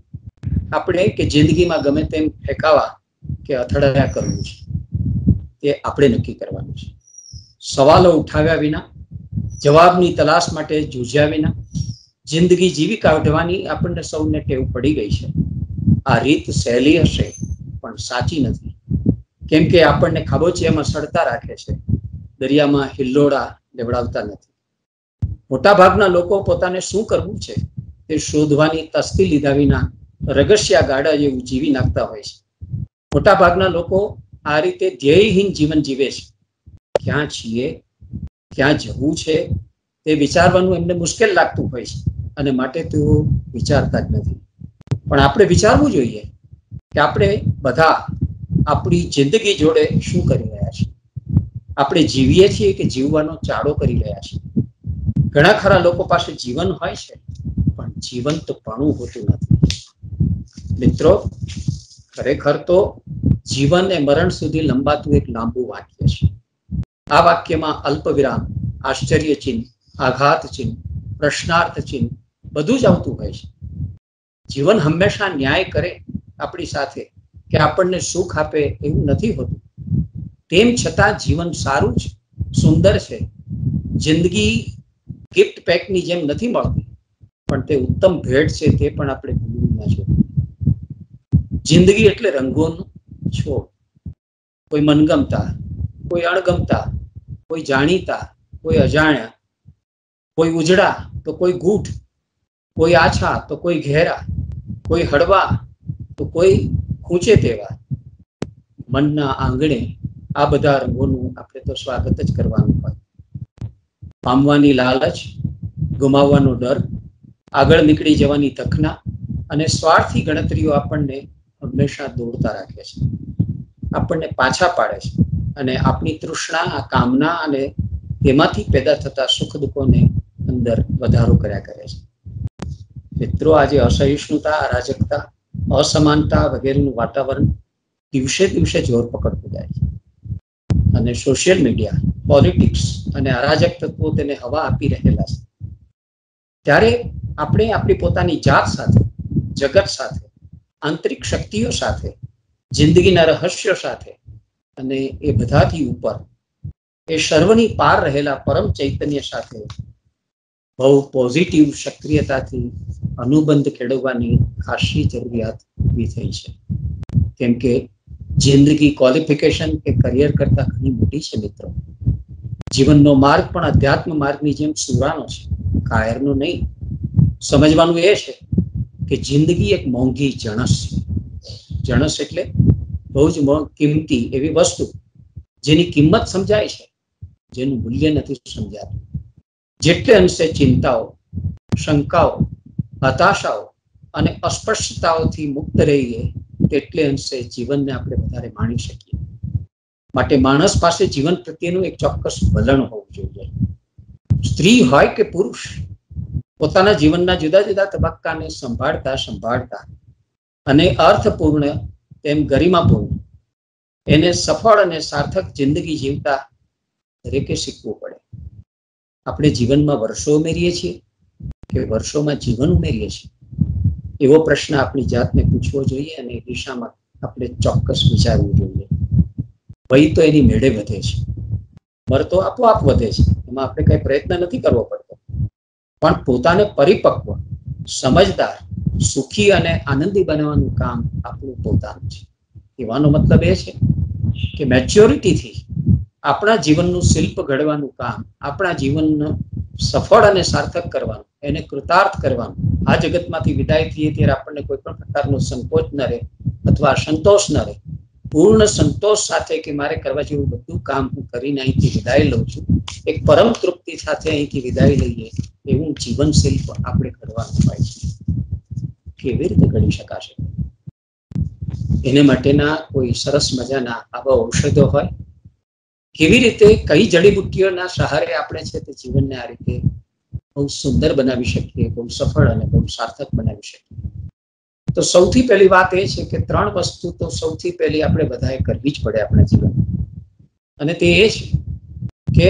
[SPEAKER 6] આપણે, કે જિંદગીમાં ગમે તેમ ફેંકાવા કે અથડાયા કરવું છે, તે આપણે નક્કી કરવાનું છે. સવાલો ઉઠાવ્યા વિના, જવાબની તલાશ માટે જૂઝ્યા વિના જિંદગી જીવી કાઢવાની આપણને સૌને ટેવ પડી ગઈ છે. આ રીત સહેલી હશે પણ સાચી નથી, કેમ કે આપણને ખાબોચિયામાં સડતા રાખે છે, દરિયામાં હિલ્લોળા લેવડાવતા નથી. મોટાભાગના લોકો પોતાને શું કરવું છે તે શોધવાની તસ્તી લીધા વિના રગસિયા ગાડા જેવું જીવી નાખતા હોય છે. મોટાભાગના લોકો આ રીતે ધ્યેયહીન જીવન જીવે છે. ક્યાં છીએ, ક્યાં જવું છે તે વિચારવાનું એમને મુશ્કેલ લાગતું હોય છે અને માટે તેઓ વિચારતા જ નથી. પણ આપણે વિચારવું જોઈએ કે આપણે બધા આપણી જિંદગી જોડે શું કરી રહ્યા છીએ. આપણે જીવીએ છીએ કે જીવવાનો ચાળો કરી રહ્યા છીએ. ઘણા ખરા લોકો પાસે જીવન હોય છે પણ જીવંતપણું હોતું નથી. મિત્રો, ખરેખર તો જીવન એ મરણ સુધી લંબાતું એક લાંબુ વાક્ય છે. આ વાક્યમાં અલ્પ વિરામ, આશ્ચર્ય ચિહ્ન, આઘાત ચિહ્ન, પ્રશ્નાર્થ ચિહ્ન બધું જ આવતું હોય છે. જીવન હંમેશા ન્યાય કરે આપણી સાથે કે આપણને સુખ આપે એવું નથી હોતું. તેમ છતાં જીવન સારું છે, સુંદર છે. જિંદગી ગિફ્ટ પેકની જેમ નથી મળતી, પણ તે ઉત્તમ ભેટ છે, તે પણ આપણે ભૂલવું ના જોઈએ. જિંદગી એટલે રંગોનું છોડ, કોઈ મનગમતા, કોઈ અણગમતા, કોઈ જાણીતા, કોઈ અજાણ્યા, કોઈ ઉજળા તો કોઈ ગૂઢ, કોઈ આછા તો કોઈ ઘેરા, કોઈ હળવા તો કોઈ ખૂંચે તેવા. મનના આંગણે આ બધા રંગોનું આપણે તો સ્વાગત જ કરવાનું હોય. પામવાની લાલચ, ગુમાવવાનો ડર, આગળ નીકળી જવાની તકના અને સ્વાર્થી ગણતરીઓ આપણને હંમેશા દોડતા રાખે છે, આપણને પાછા પાડે છે અને આપણી તૃષ્ણા, કામના અને તેમાંથી પેદા થતા સુખ દુઃખોને અંદર વધારો કર્યા કરે છે. મિત્રો, આજે અસહિષ્ણુતા, અરાજકતા, અસમાનતા વગેરેનું વાતાવરણ દિવસે દિવસે જોર પકડતું જાય છે અને સોશિયલ મીડિયા, પોલિટિક્સ અને અરાજક તત્વો તેને હવા આપી રહેલા છે. ત્યારે આપણે આપણી પોતાની જાત સાથે, જગત સાથે, આંતરિક શક્તિઓ સાથે, જિંદગીના રહસ્યો સાથે અને એ બધાથી ઉપર એ સર્વની પાર રહેલા પરમ ચૈતન્ય સાથે બહુ પોઝિટિવ સક્રિયતાથી અનુબંધ કેળવવાની ખાસી જરૂરિયાત ઊભી થઈ છે. કેમ કે જિંદગી ક્વોલિફિકેશન કે કરિયર કરતા ઘણી મોટી છે. મિત્રો, જીવનનો માર્ગ પણ અધ્યાત્મ માર્ગની જેમ સુરાનો છે, કાયરનો નહીં. સમજવાનું એ છે કે જિંદગી એક મોંઘી જણસ છે. જણસ એટલે બહુ જ કિંમતી એવી વસ્તુ જેની કિંમત સમજાય છે, જેનું મૂલ્ય નથી સમજાતું. જેટલે અંશે ચિંતાઓ, શંકાઓ, હતાશાઓ અને અસ્પષ્ટતાઓથી મુક્ત રહીએ તેટલે અંશે જીવનને આપણે વધારે માણી શકીએ. માટે માણસ પાસે જીવન પ્રત્યેનું એક ચોક્કસ વલણ હોવું જોઈએ. સ્ત્રી હોય કે પુરુષ, પોતાના જીવનના જુદા જુદા તબક્કાને સંભાળતા અને અર્થપૂર્ણ તેમ ગરિમાપૂર્ણ એને સફળ અને સાર્થક જિંદગી જીવતા દરેકે શીખવું પડે. આપણે જીવનમાં વર્ષો ઉમેરીએ છીએ કે વર્ષોમાં જીવન ઉમેરીએ છીએ? એવો પ્રશ્ન આપણી જાતને પૂછવો જોઈએ અને એ દિશામાં આપણે ચોક્કસ વિચારવું જોઈએ. ભય તો એની મેળે વધે છે, મર તો આપોઆપ વધે છે, એમાં આપણે કઈ પ્રયત્ન નથી કરવો પડતો. પણ પોતાને પરિપક્વ, સમજદાર, સુખી અને આનંદી બનાવવાનું કામ આપણું પોતાનું છે. કહેવાનો મતલબ એ છે કે મેચ્યોરિટીથી આપણા જીવનનું શિલ્પ ઘડવાનું કામ, આપણા જીવનને સફળ અને સાર્થક કરવાનું, એને કૃતાર્થ કરવાનું. આ જગતમાંથી વિદાય થઈએ ત્યારે આપણને કોઈ પણ પ્રકારનો સંકોચ ન રહે અથવા સંતોષ ન રહે. પૂર્ણ સંતોષ સાથે કે મારે કરવા જેવું બધું કામ હું કરીને અહીંથી વિદાય લઉં છું, એક પરમ તૃપ્તિ સાથે અહીંથી વિદાય લઈએ એવું જીવન શિલ્પ આપણે ઘડવાનું હોય છે. કેવી રીતે ઘડી શકાશે? એને માટેના કોઈ સરસ મજાના આવા ઔષધો હોય? કેવી રીતે, કઈ જડીબુટ્ટીઓના સહારે આપણે છે તે જીવનને આ રીતે બહુ સુંદર બનાવી શકીએ, બહુ સફળ અને બહુ સાર્થક બનાવી શકીએ? તો સૌથી પહેલી વાત એ છે કે 3 વસ્તુ તો સૌથી પહેલી આપણે બધાએ કરવી જ પડે આપણા જીવનમાં. અને તે એ છે કે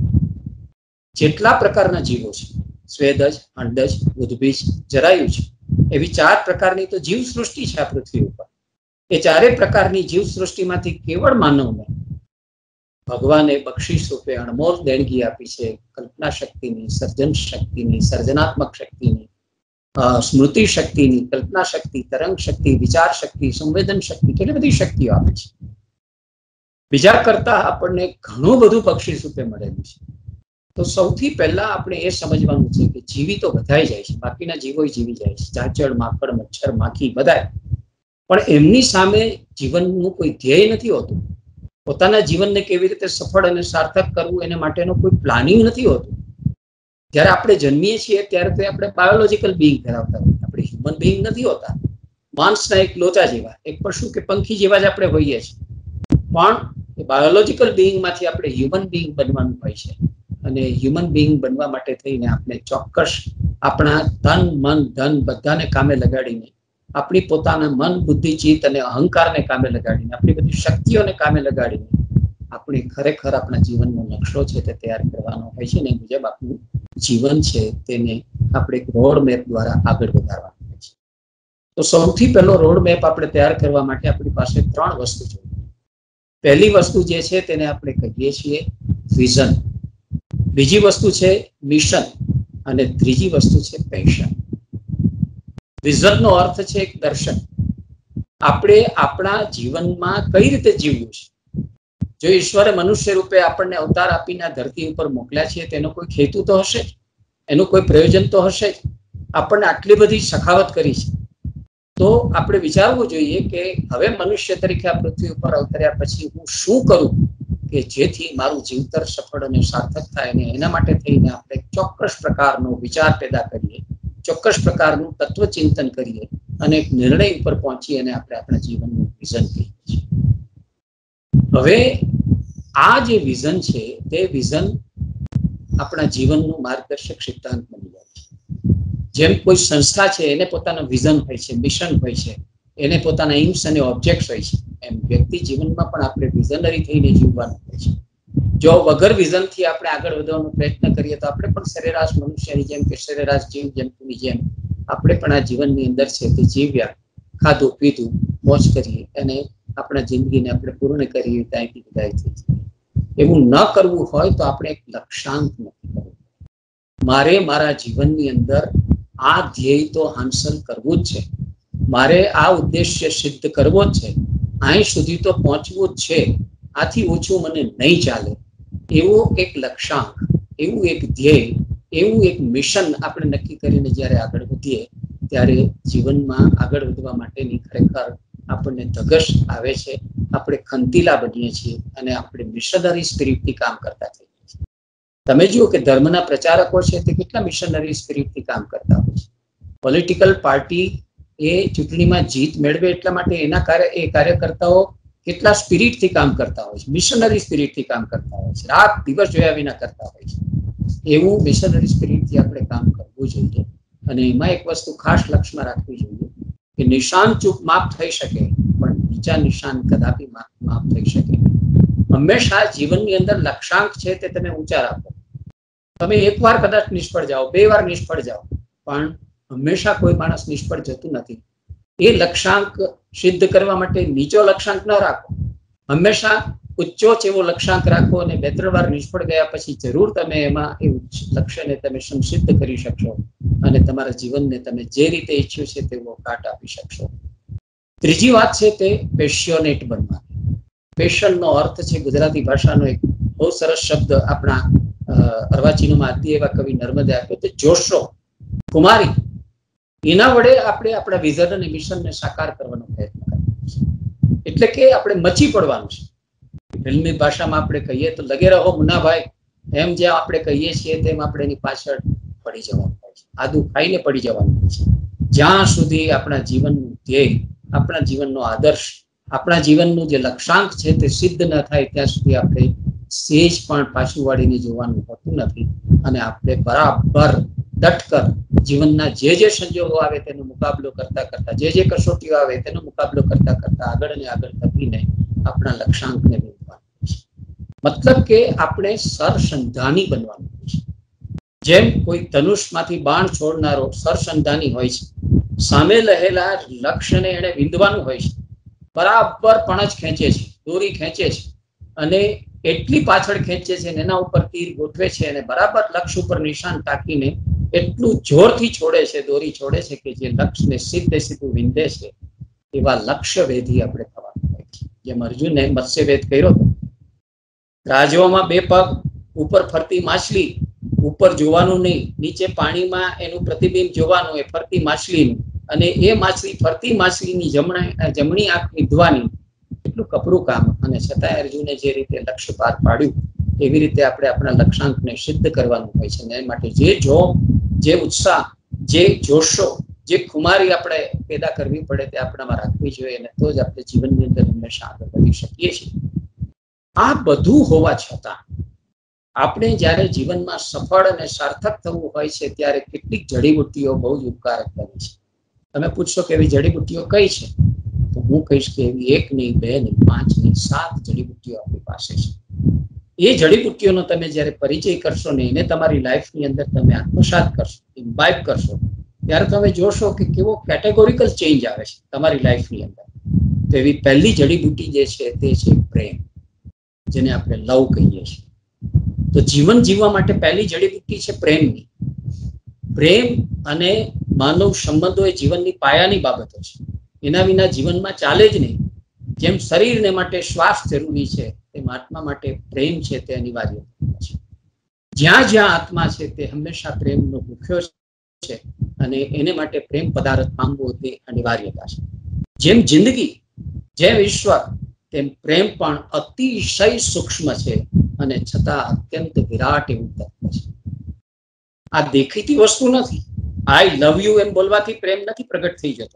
[SPEAKER 6] જેટલા પ્રકારના જીવો છે, સ્વેદજ, અંડજ, ઉદ્ભીજ, જરાયુજ, એવી 4 પ્રકારની તો જીવ સૃષ્ટિ છે આ પૃથ્વી ઉપર. એ 4 પ્રકારની જીવ સૃષ્ટિમાંથી કેવળ માનવને ભગવાને બક્ષિસ રૂપે અણમોલ દેણગી આપી છે. કલ્પના શક્તિની, સર્જન શક્તિની, સર્જનાત્મક શક્તિની, સ્મૃતિ શક્તિની, કલ્પના શક્તિ, તરંગ શક્તિ, વિચાર શક્તિ, સંવેદન શક્તિ, કેટલી બધી શક્તિઓ આપે છે. બીજા કરતા આપણને ઘણું બધું બક્ષિસ રૂપે મળેલું છે. તો સૌથી પહેલા આપણે એ સમજવાનું છે કે જીવી તો બધાય જાય છે, બાકીના જીવો જીવી જાય છે, ચાચડ, માકડ, મચ્છર, માખી બધાય. પણ એમની સામે જીવનનું કોઈ ધ્યેય નથી હોતું. પોતાના જીવનને કેવી રીતે સફળ અને સાર્થક કરવું એને માટેનો કોઈ પ્લાનિંગ નથી હોતું. જ્યારે આપણે જન્મીએ છીએ ત્યારે તો આપણે બાયોલોજીકલ બિંગ ધરાવતા હોય, આપણે હ્યુમન બિંગ નથી હોતા. માંસના એક લોચા જેવા, એક પશુ કે પંખી જેવા જ આપણે હોઈએ છીએ. પણ એ બાયોલોજીકલ બિંગમાંથી આપણે હ્યુમન બિંગ બનવાનું હોય છે. અને હ્યુમન બિંગ બનવા માટે થઈને આપણે ચોક્કસ આપણા તન, મન, ધન બધાને કામે લગાડીને, આપણી પોતાના મન, બુદ્ધિ, ચિત્ત અને અહંકારને કામે લગાડીને, આપણી બધી શક્તિઓને કામે લગાડીને આપણે ખરેખર આપણા જીવનનો નકશો છે તે તૈયાર કરવાનો હોય છે. ને મુજબ આપણું જીવન છે તેને આપણે એક રોડ મેપ દ્વારા આગળ વધારવાનું હોય છે. તો સૌથી પહેલો રોડ મેપ આપણે તૈયાર કરવા માટે આપણી પાસે 3 વસ્તુ છે. પહેલી વસ્તુ જે છે તેને આપણે કહીએ છીએ વિઝન, બીજી વસ્તુ છે મિશન અને ત્રીજી વસ્તુ છે પેશન. વિઝનનો અર્થ છે એક દર્શન. આપણે આપણા જીવનમાં કઈ રીતે જીવવું છે. જો ઈશ્વરે મનુષ્ય રૂપે આપણને અવતાર આપીને ધરતી ઉપર મોકલ્યા છે તેનો કોઈ હેતુ તો હશે જ, એનું કોઈ પ્રયોજન તો હશે જ. આપણને આટલી બધી સખાવત કરી છે તો આપણે વિચારવું જોઈએ કે હવે મનુષ્ય તરીકે આ પૃથ્વી ઉપર અવતર્યા પછી હું શું કરું કે જેથી મારું જીવતર સફળ અને સાર્થક થાય. ને એના માટે થઈને આપણે ચોક્કસ પ્રકારનો વિચાર પેદા કરીએ, ચોક્કસ પ્રકારનું તત્વચિંતન કરીએ અને એક નિર્ણય ઉપર પહોંચી અને આપણે આપણા જીવનનું વિઝન કહીએ છીએ. હવે આ જે વિઝન છે તે વિઝન આપણા જીવનનું માર્ગદર્શક સિદ્ધાંત બની જાય છે. જેમ કોઈ સંસ્થા છે એને પોતાનું વિઝન હોય છે, મિશન હોય છે, એને પોતાના એમ્સ અને ઓબ્જેક્ટ્સ હોય છે, એમ વ્યક્તિ જીવનમાં પણ આપણે વિઝનરી થઈને જીવવાનું હોય છે. જો વગર વિઝનથી આપણે આગળ વધવાનો પ્રયત્ન કરીએ તો આપણે પણ સરેરાશ મનુષ્યની જેમ કે સરેરાશ જીવ જંતુની જેમ આપણે પણ આ જીવનની અંદર છે તે જીવ્યા, ખાધું પીધું, મોજ કરીએ અને આપણા જિંદગીને આપણે પૂર્ણ કરીએ, ત્યાંથી વિદાય થઈ જાય. એવું ન કરવું હોય તો આપણે એક લક્ષ્યાંક નક્કી કરવું. મારે મારા જીવનની અંદર આ ધ્યેય તો હાંસલ કરવું જ છે, મારે આ ઉદ્દેશ્ય સિદ્ધ કરવો જ છે, અહીં સુધી તો પહોંચવું જ છે, આથી ઓછું મને નહીં ચાલે. એવું એક લક્ષ્યાંક, એવું એક ધ્યેય, એવું એક મિશન આપણે નક્કી કરીને જ્યારે આગળ વધીએ ત્યારે જીવનમાં આગળ વધવા માટેની ખરેખર આપણને ધગશ આવે છે. આપણે ખંતીલા બનીએ છીએ અને આપણે મિશનરી સ્પિરિટથી કામ કરતા થઈએ છીએ. તમે જુઓ કે ધર્મના પ્રચારકો છે તે કેટલા મિશનરી સ્પિરિટથી કામ કરતા હોય છે. પોલિટિકલ પાર્ટી એ ચૂંટણીમાં જીત મેળવે એટલા માટે એ કાર્યકર્તાઓ કેટલા સ્પિરિટથી કામ કરતા હોય છે, મિશનરી સ્પિરિટથી કામ કરતા હોય છે, રાત દિવસ જોયા વિના કરતા હોય છે. એવું મિશનરી સ્પિરિટથી આપણે કામ કરવું જોઈએ. અને એમાં એક વસ્તુ ખાસ લક્ષ્યમાં રાખવી જોઈએ કે નિશાન ચૂક માફ થઈ શકે પણ બીજા નિશાન કદાપી માફ થઈ શકે. હંમેશા જીવનની અંદર લક્ષ્યાંક છે તે તમે ઊંચા રાખો. તમે એકવાર કદાચ નિષ્ફળ જાઓ, 2 વાર નિષ્ફળ જાઓ, પણ હંમેશા કોઈ માણસ નિષ્ફળ જતું નથી. એ લક્ષ્યાંક સિદ્ધ કરવા માટે નીચો લક્ષ્યાંક ન રાખો, હંમેશા ઉચ્ચો એવો લક્ષ્યાંક રાખો અને 2-3 વાર નિષ્ફળ ગયા પછી જરૂર તમે એમાં એ લક્ષ્યને તમે સંસિદ્ધ કરી શકશો અને તમારા જીવનને તમે જે રીતે ઈચ્છ્યું છે તેવો કાટ આપી શકશો. ત્રીજી વાત છે તે પેશનેટ બનવા. પેશનનો અર્થ છે ગુજરાતી ભાષાનો એક બહુ સરસ શબ્દ આપણા અર્વાચીનોમાં આદિ એવા કવિ નર્મદે આપ્યો, તે જોશો, કુમારી. એના વડે આપણે આપણા વિઝન અને મિશનને સાકાર કરવાનો પ્રયત્ન કરવાનો છે. એટલે કે આપણે મચી પડવાનું છે. ફિલ્મી ભાષામાં આપણે કહીએ તો લગે રહો મુન્નાભાઈ, એમ જે આપણે કહીએ છીએ તેમ આપણે એની પાછળ પડી જવાનું હોય છે, આદુ ખાઈને પડી જવાનું હોય છે. જ્યાં સુધી આપણા જીવનનું ધ્યેય, આપણા જીવનનો આદર્શ, આપણા જીવનનું જે લક્ષ્યાંક છે તે સિદ્ધ ન થાય ત્યાં સુધી આપણે સેજ પણ પાછું વાળીને જોવાનું હોતું નથી. અને આપણે બરાબર ડટકર જીવનના જે સંજોગો આવે તેનો મુકાબલો કરતા કરતા, જે કસોટીઓ આવે તેનો મુકાબલો કરતા કરતા આગળ ને આગળ ધપીને આપણા લક્ષ્યાંકને મેળવવાનું છે. મતલબ કે આપણે સરસંધાની બનવાનું છે. જેમ કોઈ ધનુષમાંથી બાણ છોડનારો સરસંધાની હોય છે, સામે રહેલા લક્ષ્યને એને વિંધવાનું હોય છે, બરાબર પણજ ખેંચે છે, દોરી ખેંચે છે અને એટલી પાછળ ખેંચે છે અને એના ઉપર તીર ગોઠવે છે અને બરાબર લક્ષ્ય ઉપર નિશાન તાકીને એટલું જોરથી છોડે છે, દોરી છોડે છે કે જે લક્ષ્યને સીધું વિંધે છે. એવા લક્ષ્ય વેધી આપણે થવાનું હોય છે. જેમ અર્જુને મત્સ્યવેદ કર્યો હતો, રાજ્યોમાં 2 પગ, ઉપર ફરતી માછલી, ઉપર જોવાનું નહીં, નીચે પાણીમાં એનું પ્રતિબિંબ જોવાનું, એ ફરતી માછલીનું, અને એ માછલી ફરતી માછલીની જમણી આંખ વિંધવાની. એટલું કપરું કામ, અને છતાંય અર્જુને જે રીતે લક્ષ્ય પાર પાડ્યું એવી રીતે આપણે આપણા લક્ષ્યાંકને સિદ્ધ કરવાનું હોય છે. અને એ માટે જે જોમ, જે ઉત્સાહ, જે જોશો, જે ખુમારી આપણે પેદા કરવી પડે તે આપણામાં રાખવી જોઈએ, અને તો જ આપણે જીવનની અંદર હંમેશા આગળ વધી શકીએ છીએ. આ બધું હોવા છતાં આપણે જ્યારે જીવનમાં સફળ અને સાર્થક થવું હોય છે ત્યારે કેટલીક જડીબુટ્ટીઓ બહુ જ ઉપકારક બને છે. તમે પૂછશો કે એવી જડીબુટ્ટીઓ કઈ છે, તો હું કહીશ કે એવી 1 નહીં, 2 નહીં, 5 નહીં, 7 જડીબુટ્ટીઓ આપણી પાસે છે. એ જડીબુટ્ટીઓનો તમે જ્યારે પરિચય કરશો ને એને તમારી લાઈફની અંદર તમે આત્મસાત કરશો, ઇમ્બાઇબ કરશો, ત્યારે તમે જોશો કે કેવો કેટેગોરિકલ ચેન્જ આવે છે તમારી લાઈફની અંદર. તો એવી પહેલી જડીબુટ્ટી જે છે તે છે પ્રેમ, જેને આપણે લવ કહીએ છીએ. તો જીવન જીવવા માટે પહેલી જડીબુટ્ટી છે પ્રેમની. પ્રેમ અને માનવ સંબંધો એ જીવનની પાયાની બાબતો છે. એના વિના જીવનમાં ચાલે જ નહીં. જેમ શરીરને માટે શ્વાસ જરૂરી છે તેમ આત્મા માટે પ્રેમ છે તે અનિવાર્ય છે. જ્યાં જ્યાં આત્મા છે તે હંમેશા પ્રેમનો ભૂખ્યો છે અને એને માટે પ્રેમ પદાર્થ પામવો તે અનિવાર્યતા છે. જેમ જિંદગી, જેમ ઈશ્વર, તેમ પ્રેમ પણ અતિશય સૂક્ષ્મ છે અને છતાં અત્યંત વિરાટ એવું તત્વ છે. આ દેખીતી વસ્તુ નથી. આઈ લવ યુ એમ બોલવાથી પ્રેમ નથી પ્રગટ થઈ જતો.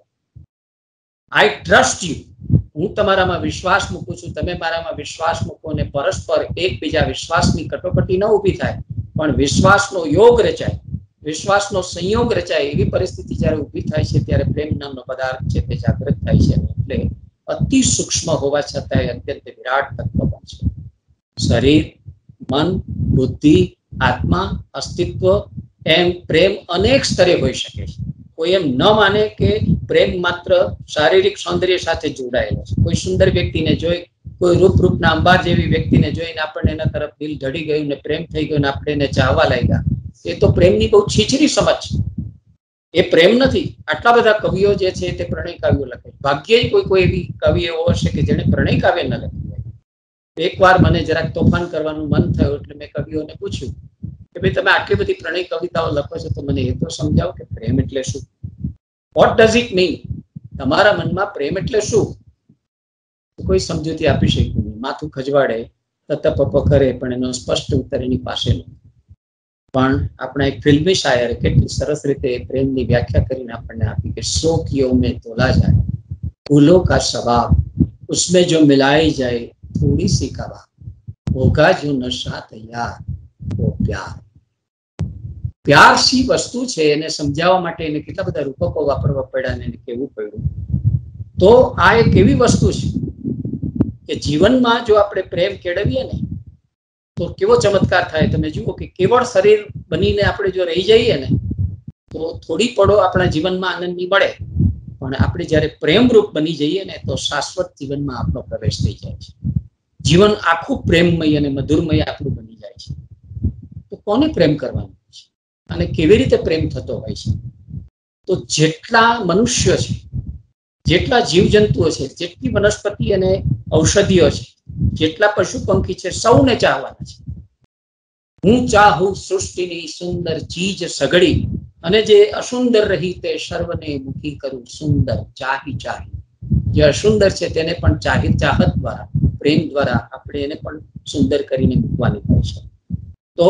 [SPEAKER 6] આઈ ટ્રસ્ટ યુ, હું તમારામાં વિશ્વાસ મૂકું છું, તમે મારામાં વિશ્વાસ મૂકો, અને પરસ્પર એકબીજા વિશ્વાસની કટોકટી ન ઊભી થાય પણ વિશ્વાસનો યોગ રચાય, વિશ્વાસનો સંયોગ રચાય, એવી પરિસ્થિતિ જ્યારે ઊભી થાય છે ત્યારે પ્રેમ નામનો પદાર્થ છે તે જાગૃત થાય છે. એટલે અતિ સૂક્ષ્મ હોવા છતાંય અત્યંત વિરાટ તત્વ પણ છે. શરીર, મન, બુદ્ધિ, આત્મા, અસ્તિત્વ, એમ પ્રેમ અનેક સ્તરે હોઈ શકે છે. કોઈ એમ ન માને કે પ્રેમ માત્ર શારીરિક સૌંદર્ય સાથે જોડાયેલો છે. કોઈ સુંદર વ્યક્તિને જોઈ, કોઈ રૂપના અંબાર જેવી વ્યક્તિને જોઈને આપણને એના તરફ દિલ ઢળી ગયું ને પ્રેમ થઈ ગયો ને આપણે એને ચાહવા લાગ્યા, એ તો પ્રેમની બહુ છીછરી સમજ છે. એ પ્રેમ નથી. આટલા બધા કવિઓ જે છે તે પ્રણય કાવ્યો લખે. ભાગ્યે કોઈ એવી કવિ એવો હશે કે જેને પ્રણય કાવ્ય ન લખ્યું હોય. એકવાર મને જરાક તોફાન કરવાનું મન થયું એટલે મેં કવિઓને પૂછ્યું કે ભાઈ તમે આટલી બધી પ્રણય કવિતાઓ લખો છો તો મને એ તો સમજાવો કે પ્રેમ એટલે શું? What does it mean? તમારા મનમાં પ્રેમ એટલે શું? કોઈ સમજૂતી આપી શક્યું નહીં. માથું ખજવાડે, તતપપ કરે, પણ એનો સ્પષ્ટ ઉત્તર એની પાસે નહીં. પણ આપણા એક ફિલ્મી શાયરે કેટલી સરસ રીતે પ્રેમની વ્યાખ્યા કરીને આપણને આપી કે સો કિયો મેં તોલા જાય, ફૂલો કા શબાબ, उसमें जो मिलाई जाए थोड़ी सी कबाब, होगा जो नशा तैयार वो प्यार. પ્યાર શી વસ્તુ છે એને સમજાવવા માટે એને કેટલા બધા રૂપકો વાપરવા પડ્યા અને એને કહેવું પડ્યું. તો આ એક એવી વસ્તુ છે કે જીવનમાં જો આપણે પ્રેમ કેળવીએ ને તો કેવો ચમત્કાર થાય. તમે જુઓ કે કેવળ શરીર બનીને આપણે જો રહી જઈએ ને તો થોડી પળો આપણા જીવનમાં આનંદની મળે, પણ આપણે જ્યારે પ્રેમરૂપ બની જઈએ ને તો શાશ્વત જીવનમાં આપણો પ્રવેશ થઈ જાય છે. જીવન આખું પ્રેમમય અને મધુરમય આપણું બની જાય છે. તો કોને પ્રેમ કરવાનો છે અને કેવી રીતે પ્રેમ થતો હોય છે? તો જેટલા મનુષ્ય છે, જેટલા જીવજંતુઓ છે, જેટલી વનસ્પતિ અને ઔષધિઓ છે, જેટલા પશુ પંખી છે, સૌને ચાહવાના છે. હું ચાહું સૃષ્ટિની સુંદર ચીજ સઘળી, અને જે અસુંદર રહી તે સર્વને મુખી કરું સુંદર ચાહી ચાહી. જે અસુંદર છે તેને પણ ચાહત દ્વારા, પ્રેમ દ્વારા આપણે એને પણ સુંદર કરીને મૂકવાની હોય છે. તો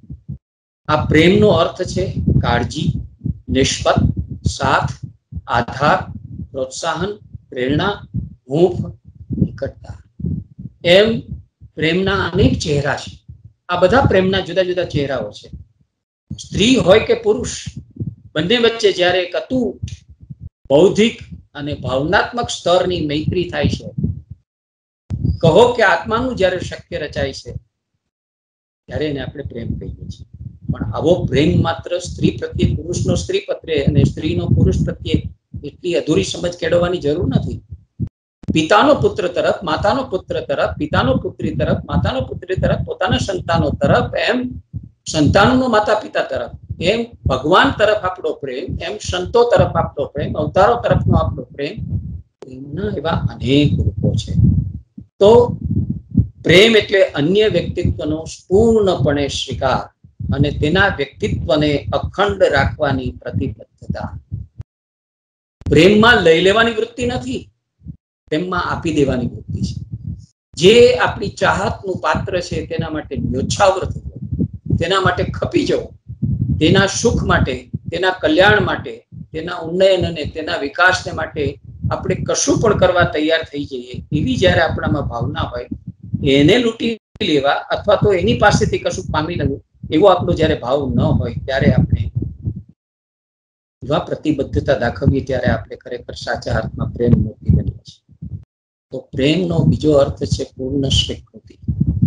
[SPEAKER 6] આ પ્રેમનો અર્થ છે કાળજી, નિષ્પત, સાથ, આધાર, પ્રોત્સાહન, પ્રેરણા, હૂંફ, નિકટતા. એમ પ્રેમના અનેક ચહેરા છે. આ બધા પ્રેમના જુદા જુદા ચહેરાઓ છે. સ્ત્રી હોય કે પુરુષ, બંને વચ્ચે જ્યારે એક અતૂટ બૌદ્ધિક અને ભાવનાત્મક સ્તરની મૈત્રી થાય છે, કહો કે આત્માનું જ્યારે શક્ય રચાય છે, ત્યારે એને આપણે પ્રેમ કહીએ છીએ. પણ આવો પ્રેમ માત્ર સ્ત્રી પ્રત્યે પુરુષનો સ્ત્રી પ્રત્યે અને સ્ત્રીનો પુરુષ પ્રત્યે એટલી અધૂરી સમજ કેળવવાની જરૂર નથી. પિતાનો પુત્ર તરફ, માતાનો પુત્ર તરફ, પિતાનો પુત્રી તરફ, માતાનો પુત્રી તરફ, પોતાના સંતાનો તરફ, એમ સંતાનોનો માતા પિતા તરફ, એમ ભગવાન તરફ આપણો પ્રેમ, એમ સંતો તરફ આપણો પ્રેમ, અવતારો તરફનો આપણો પ્રેમ, પ્રેમના એવા અનેક રૂપો છે. તો પ્રેમ એટલે અન્ય વ્યક્તિત્વનો પૂર્ણપણે સ્વીકાર અને તેના વ્યક્તિત્વને અખંડ રાખવાની પ્રતિબદ્ધતા. પ્રેમમાં લઈ લેવાની વૃત્તિ નથી, પ્રેમમાં આપી દેવાની વૃત્તિ છે. જે આપણી ચાહતનું પાત્ર છે તેના માટે ન્યોછાવર થવું, તેના માટે ખપી જવું, તેના સુખ માટે, તેના કલ્યાણ માટે, તેના ઉન્નયન અને તેના વિકાસને માટે આપણે કશું પણ કરવા તૈયાર થઈ જઈએ, એવી જ્યારે આપણામાં ભાવના હોય, એને લૂંટી લેવા અથવા તો એની પાસેથી કશું પામી લેવું એવો આપણો જ્યારે ભાવ ન હોય, ત્યારે આપણે એવા પ્રતિબદ્ધતા દાખવીએ ત્યારે આપણે ખરેખર સાચા અર્થમાં પ્રેમ મૂર્તિ બનીએ છીએ. તો પ્રેમનો બીજો અર્થ છે પૂર્ણ સ્વીકૃતિ,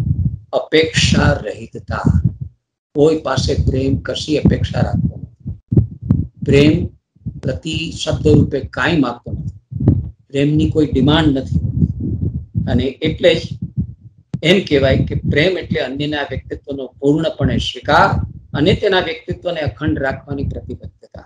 [SPEAKER 6] અપેક્ષા રહિતતા. કોઈ પાસે પ્રેમ કશી અપેક્ષા રાખતો નથી. પ્રેમ પ્રતિ શબ્દ રૂપે કાંઈ માંગતો નથી. પ્રેમની કોઈ ડિમાન્ડ નથી. અને એટલે જ એમ કહેવાય કે પ્રેમ એટલે અન્યના વ્યક્તિત્વનો પૂર્ણપણે સ્વીકાર અને તેના વ્યક્તિત્વને અખંડ રાખવાની પ્રતિબદ્ધતા.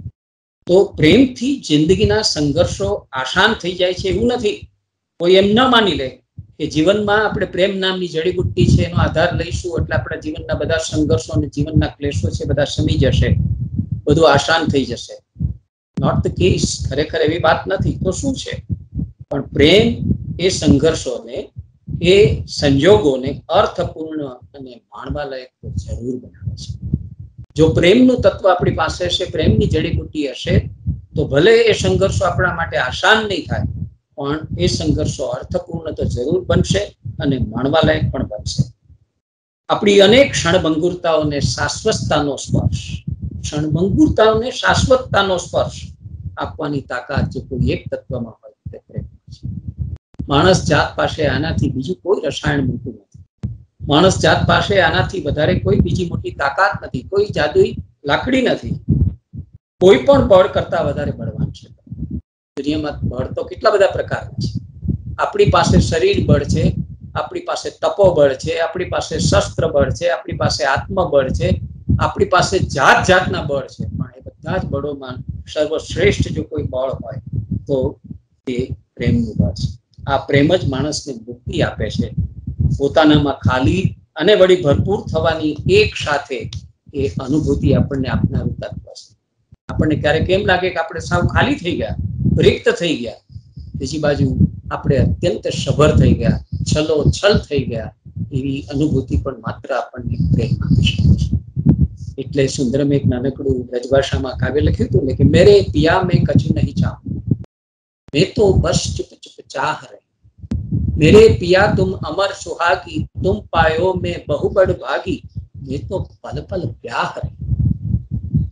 [SPEAKER 6] તો પ્રેમથી જિંદગીના સંઘર્ષો આસાન થઈ જાય છે એવું નથી. કોઈ એમ ન માની લે કે જીવનમાં આપણે પ્રેમ નામની જડીબુટ્ટી છે એનો આધાર લઈશું એટલે આપણા જીવનના બધા સંઘર્ષો અને જીવનના ક્લેશો છે બધા શમી જશે, બધું આસાન થઈ જશે. Not the case. ખરેખર એવી વાત નથી. તો શું છે? પણ પ્રેમ એ સંઘર્ષોને, એ સંજોગોને અર્થપૂર્ણ અને માણવાલાયક તો જરૂર બનાવે છે. જો પ્રેમનું તત્વ આપણી પાસે હશે, પ્રેમની જડીબુટ્ટી હશે, તો ભલે એ સંઘર્ષો આપણા માટે આસાન નહીં થાય, પણ એ સંઘર્ષો અર્થપૂર્ણ તો જરૂર બનશે અને માણવાલાયક પણ બનશે. આપણી અનેક ક્ષણભંગુરતાઓને શાશ્વતતાનો સ્પર્શ, ક્ષણભંગુરતાઓને શાશ્વતતાનો સ્પર્શ આપવાની તાકાત જો કોઈ એક તત્વમાં હોય તે પ્રેમ છે. માણસ જાત પાસે આનાથી બીજું કોઈ રસાયણ મૂકતું નથી. માણસ જાત પાસે આનાથી વધારે કોઈ બીજી મોટી તાકાત નથી, કોઈ જાદુઈ લાકડી નથી. કોઈ પણ બળ કરતા વધારે બળવાન છે. દુનિયામાં બળ તો કેટલા બધા પ્રકારના છે. આપણી પાસે શરીર બળ છે, આપણી પાસે તપોબળ છે, આપણી પાસે શસ્ત્ર બળ છે, આપણી પાસે આત્મબળ છે, આપણી પાસે જાત જાતના બળ છે. પણ એ બધા જ બળોમાં સર્વશ્રેષ્ઠ જો કોઈ બળ હોય તો તે પ્રેમનું બળ છે. આ પ્રેમ જ માણસને મુક્તિ આપે છે. પોતાનામાં ખાલી અને વળી ભરપૂર થવાની એક સાથે એ અનુભૂતિ આપણને આપનારું તત્વ છે. આપણને ક્યારેક એમ લાગે કે આપણે સાવ ખાલી થઈ ગયા, રિક્ત થઈ ગયા, બીજી બાજુ આપણે અત્યંત સભર થઈ ગયા, છલોછલ થઈ ગયા, એવી અનુભૂતિ પણ માત્ર આપણને પ્રેમ આપી શકે છે. એટલે સુંદરમ એક નાનકડું બ્રજભાષામાં કાવ્ય લખ્યું હતું ને કે મેરે પિયા મેં કછું નહીં ચાહું, મેં તો બસ ચુપ ચુપ ચાહ રહે. मेरे पिया तुम अमर सुहागी, तुम पायो में बहु बड़ भागी, मैं तो पल पल प्याह रही.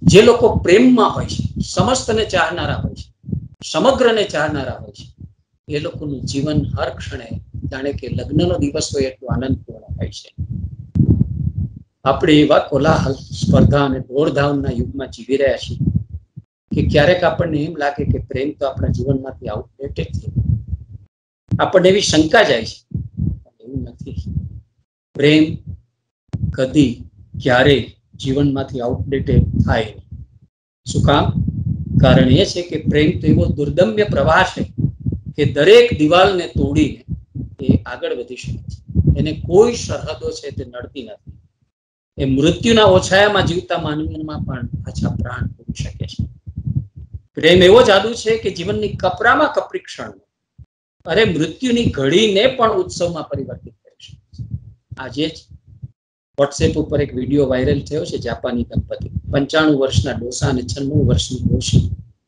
[SPEAKER 6] જે લોકો પ્રેમમાં હોય છે, સમસ્તને ચાહનારા હોય છે, સમગ્રને ચાહનારા હોય છે, એ લોકોનું જીવન હર ક્ષણે જાણે કે લગ્નનો દિવસ હોય એટલું આનંદપૂર્ણ હોય છે. આપણે એવા કોલાહલ, સ્પર્ધા અને દોડધામના યુગમાં જીવી રહ્યા છીએ કે ક્યારેક આપણને એમ લાગે કે પ્રેમ તો આપણા જીવનમાંથી આઉટડેટેડ થઈ ગયો. આપણને એવી શંકા જાય છે, એવું નથી. પ્રેમ કદી ક્યારેય જીવનમાંથી આઉટડેટેડ થાય નહીં. શું કામ? કારણ એ છે કે પ્રેમ તો એવો દુર્દમ્ય પ્રવાહ છે કે દરેક દિવાલને તોડીને એ આગળ વધી શકે છે. એને કોઈ સરહદો છે તે નડતી નથી. એ મૃત્યુના ઓછાયામાં જીવતા માનવીમાં પણ પાછા પ્રાણ પૂરી શકે છે. પ્રેમ એવો જાદુ છે કે જીવનની કપરામાં કપરી ક્ષણ, અરે મૃત્યુની ઘડીને પણ ઉત્સવમાં પરિવર્તિત કરી શકે છે. આજે જ વોટ્સએપ ઉપર એક વિડીયો વાયરલ થયો છે. જાપાની દંપતી, 95 વર્ષના ડોસા અને 96 વર્ષની ડોશી,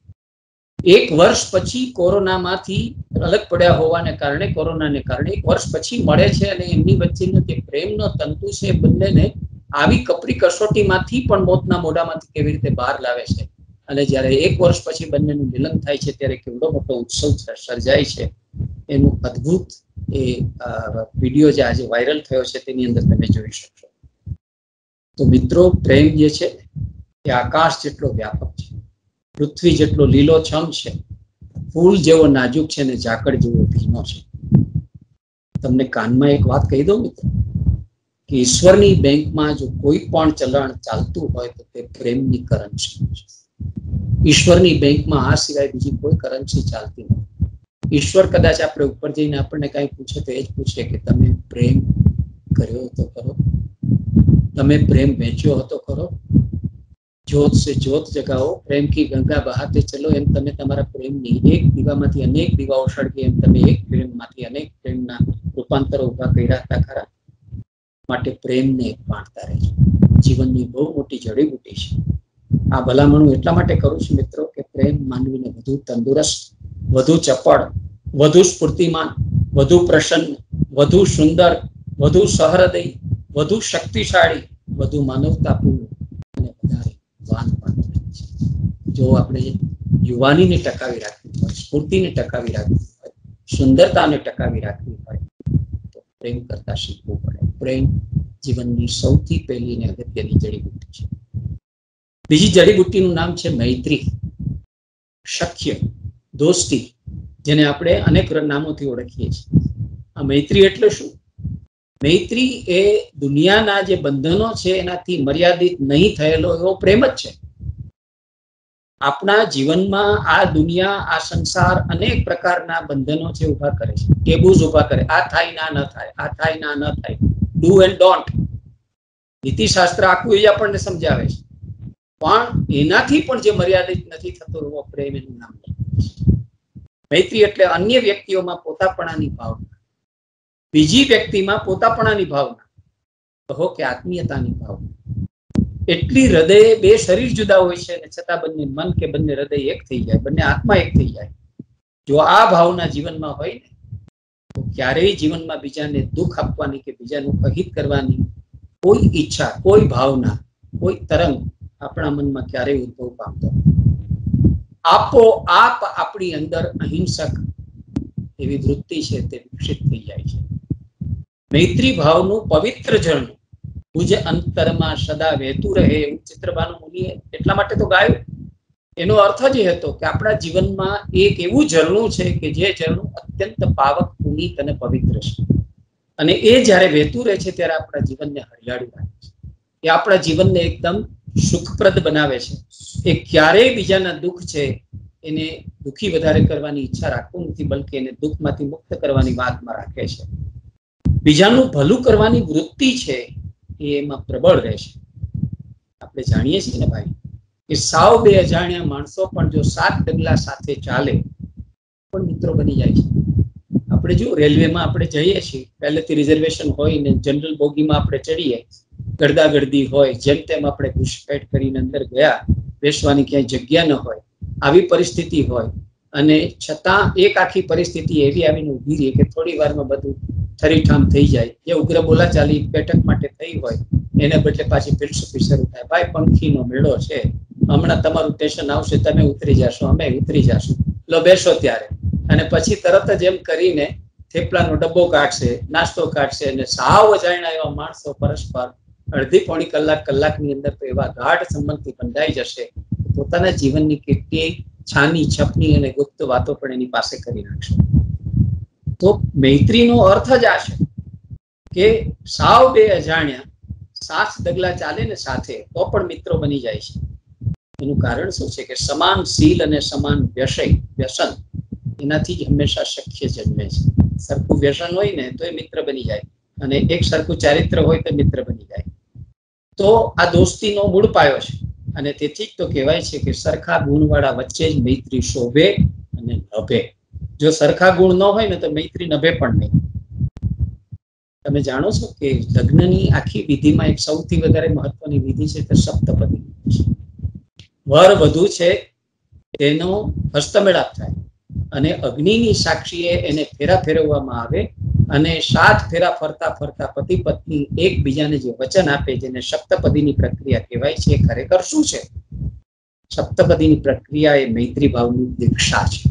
[SPEAKER 6] 1 વર્ષ પછી કોરોનામાંથી અલગ પડ્યા હોવાને કારણે, કોરોનાને કારણે 1 વર્ષ પછી મળે છે અને એમની વચ્ચેનો જે પ્રેમનો તંતુ છે એ બંનેને આવી કપરી કસોટીમાંથી પણ મોતના મોઢામાંથી કેવી રીતે બહાર લાવે છે. અને જ્યારે 1 વર્ષ પછી બંનેનું મિલન થાય છે ત્યારે કેવડો મોટો ઉત્સવ સર્જાય છે. એનું અદ્ભુત એ વિડીયો જે આજે વાયરલ થયો છે તેની અંદર તમે જોઈ શકશો. તો મિત્રો, પ્રેમ જે છે એ આકાશ જેટલો વ્યાપક છે, પૃથ્વી જેટલો લીલોછમ છે, ફૂલ જેવો નાજુક છે અને ઝાકળ જેવો ભીનો છે. તમને કાનમાં એક વાત કહી દઉં મિત્રો, કે ઈશ્વરની બેંકમાં જો કોઈ પણ ચલણ ચાલતું હોય તો તે પ્રેમની કરન્સી છે. ઈશ્વરની બેંકમાં આ સિવાય બીજી કોઈ કરન્સી ચાલતી નથી. ઈશ્વર કદાચ આપણે ઉપર જઈને આપણને કઈ પૂછે તો એ જ પૂછે કે તમે પ્રેમ કર્યો તો કરો, તમે પ્રેમ વેચ્યો હતો ખરો? જ્યોત સે જ્યોત જગાઓ, પ્રેમ કી ગંગા બહાતે ચલો. એમ તમે તમારા પ્રેમની એક દીવામાંથી અનેક દીવાઓ સળગે, એમ તમે એક પ્રેમમાંથી અનેક પ્રેમના રૂપાંતરો ઉભા કર્યા હતા ખરા? માટે પ્રેમને માણતા રહેજો. જીવનની બહુ મોટી જડીબુટી છે. આ ભલામણ હું એટલા માટે કરું છું મિત્રો કે પ્રેમ માનવીને વધુ તંદુરસ્ત, વધુ ચપળ, વધુ સ્ફૂર્તિમાન, વધુ પ્રસન્ન, વધુ સુંદર, વધુ સહૃદય, વધુ શક્તિશાળી, વધુ માનવતાપૂર્ણ અને વધારે વાન પણ બને છે. જો આપણે યુવાનીને ટકાવી રાખવી હોય, સ્ફૂર્તિને ટકાવી રાખવી હોય, સુંદરતાને ટકાવી રાખવી હોય તો પ્રેમ કરતા શીખવું પડે. પ્રેમ જીવનની સૌથી પહેલી અને અગત્યની જડીબુટ્ટી છે. બીજી જડીબુટ્ટીનું નામ છે મૈત્રી, સખ્ય, દોસ્તી, જેને આપણે અનેક નામોથી ઓળખીએ છીએ. આ મૈત્રી એટલે શું? મૈત્રી એ દુનિયાના જે બંધનો છે એનાથી મર્યાદિત નહીં થયેલો એવો પ્રેમ જ છે. આપણા જીવનમાં આ દુનિયા, આ સંસાર અનેક પ્રકારના બંધનો છે ઉભા કરે છે, ટેબુઝ ઉભા કરે. આ થાય ના ન થાય, આ થાય ના ન થાય, ડુ એન્ડ ડોન્ટ. નીતિશાસ્ત્ર આખું એ આપણને સમજાવે છે. પણ એનાથી પણ જે મર્યાદિત નથી થતો એવો પ્રેમ એનું નામ છે. મૈત્રી એટલે અન્ય વ્યક્તિઓમાં પોતાપણાની ભાવના, બીજી વ્યક્તિમાં પોતાપણાની ભાવના, કહો કે આત્મીયતાની ભાવના. એટલી હૃદય, બે શરીર જુદા હોય છે અને છતાં બંને મન કે બંને હૃદય એક થઈ જાય, બંને આત્મા એક થઈ જાય. જો આ ભાવના જીવનમાં હોય ને તો ક્યારેય જીવનમાં બીજાને દુઃખ આપવાની કે બીજાનું અહિત કરવાની કોઈ ઈચ્છા, કોઈ ભાવના, કોઈ તરંગ આપણા મનમાં ક્યારેય ઉદ્ભવ પામતો આપોઆપ આપણી અંદર અહિંસક એવી વૃત્તિ છે તે વિકસિત થઈ જાય છે. મૈત્રી ભાવનું પવિત્ર ઝરણું ભુજ અંતરમાં સદા વહેતું રહે એવું ચિત્રભાનુ મુનિએ એટલા માટે તો ગાયું. એનો અર્થ જ એ હતો કે આપણા જીવનમાં એક એવું ઝરણું છે કે જે ઝરણું અત્યંત પાવક, પુનીત અને પવિત્ર છે. અને એ જ્યારે વહેતું રહે છે ત્યારે આપણા જીવનને હરિયાળું રાખે છે. એ આપણા જીવનને એકદમ સુખપ્રદ બનાવે છે. એ ક્યારેય બીજાના દુઃખ છે એને દુઃખી વધારે કરવાની ઈચ્છા રાખતું નથી, બલકે એને દુઃખમાંથી મુક્ત કરવાની વાતમાં રાખે છે. બીજાનું ભલું કરવાની વૃત્તિ છે એ એમાં પ્રબળ રહે છે. આપણે જાણીએ છીએ ને ભાઈ કે સાવ બે અજાણ્યા માણસો પણ જો 7 ડગલા સાથે ચાલે પણ મિત્રો બની જાય છે. આપણે જો રેલવેમાં આપણે જઈએ છીએ, પહેલેથી રિઝર્વેશન હોય ને જનરલ બોગીમાં આપણે ચડીએ, ગરદાગર્દી હોય, જેમ તેમ આપણે ઘૂસપેઠ કરીને અંદર ગયા, બેસવાની ક્યાંય જગ્યા ન હોય, આવી પરિસ્થિતિ હોય અને છતાં એક આખી પરિસ્થિતિ એવી આવીને ઊભી રહી કે થોડી વારમાં બધું ઠરીઠામ થઈ જાય. જે ઉગ્ર બોલાચાલી બેઠક માટે થઈ હોય એને બદલે પાછી ફિલસૂફી શરૂ થાય. ભાઈ પંખીનો મેળો છે, હમણાં તમારું સ્ટેશન આવશે, તમે ઉતરી જશો, અમે ઉતરી જશું, લો બેસો ત્યારે. અને પછી તરત જ એમ કરીને થેપલાનો ડબ્બો કાઢશે, નાસ્તો કાઢશે, અને સાવ અજાણ્યા એવા માણસો પરસ્પર અડધી પોણી કલાકની અંદર તો એવા ગાઢ સંબંધથી બંધાઈ જશે, પોતાના જીવનની કેટલી છાની છપની અને ગુપ્ત વાતો પણ એની પાસે કરી નાખશે. તો મૈત્રીનો અર્થ જ આ છે કે સાવ બે અજાણ્યા સાથ ડગલા ચાલે ને સાથે તો પણ મિત્રો બની જાય છે. એનું કારણ શું છે કે સમાન શીલ અને સમાન વ્યસન એનાથી જ હંમેશા શક્ય જન્મે છે. સરખું વ્યસન હોય ને તો એ મિત્ર બની જાય, અને એક સરખું ચારિત્ર હોય તો મિત્ર બની જાય. તો આ દોસ્તીનો મૂળ પાયો છે, અને તેથી જ તો કહેવાય છે કે સરખા ગુણવાળા વચ્ચે જ મૈત્રી શોભે અને નભે. જો સરખા ગુણ ન હોય ને તો મૈત્રી નભે પણ નહીં. તમે જાણો છો કે લગ્નની આખી વિધિમાં એક સૌથી વધારે મહત્વની વિધિ છે તે સપ્તપદી છે. વર વધુ છે તેનો હસ્તમેળાપ થાય અને અગ્નિની સાક્ષીએ એને ફેરા ફેરવવામાં આવે, અને 7 ફેરા ફરતા ફરતા પતિ પત્ની એકબીજાને જે વચન આપે જેને સપ્તપદીની પ્રક્રિયા કહેવાય છે. ખરેખર શું છે? સપ્તપદીની પ્રક્રિયા એ મૈત્રી ભાવની દીક્ષા છે.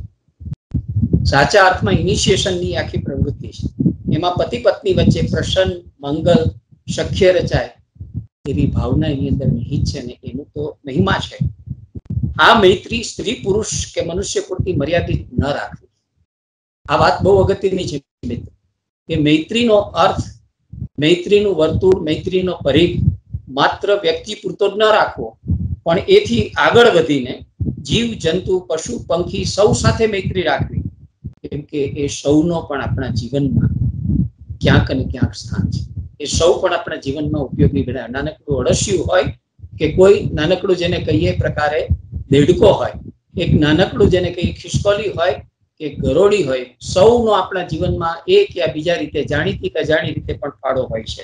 [SPEAKER 6] સાચા અર્થમાં ઇનિશિએશનની આખી પ્રવૃત્તિ છે. એમાં પતિ પત્ની વચ્ચે પ્રસન્ન, મંગલ, સખ્ય રચાય એવી ભાવના એની અંદર નિહિત છે, અને એનું તો મહિમા છે. આ મૈત્રી સ્ત્રી પુરુષ કે મનુષ્ય પૂરતી મર્યાદિત ન રાખવી. આ વાત બહુ અગત્યની છે મિત્રો, કે મૈત્રીનો અર્થ, મૈત્રીનું વર્તુળ, મૈત્રીનો પરિઘ માત્ર વ્યક્તિ પૂરતો જ ન રાખવો, પણ એથી આગળ વધીને જીવ જંતુ, પશુ પંખી સૌ સાથે મૈત્રી રાખવી, કેમ કે એ સૌનો પણ આપણા જીવનમાં ક્યાંક અને ક્યાંક સ્થાન છે. એ સૌ પણ આપણા જીવનમાં ઉપયોગી બને. નાનકડું અળસિયું હોય કે કોઈ નાનકડું જેને કહીએ પ્રકારે દેડકો હોય, એક નાનકડું જેને કહીએ ખિસકોલી હોય કે ગરોળી હોય, સૌનો આપણા જીવનમાં એક યા બીજા રીતે જાણીતી કે અજાણી રીતે પણ ફાળો હોય છે.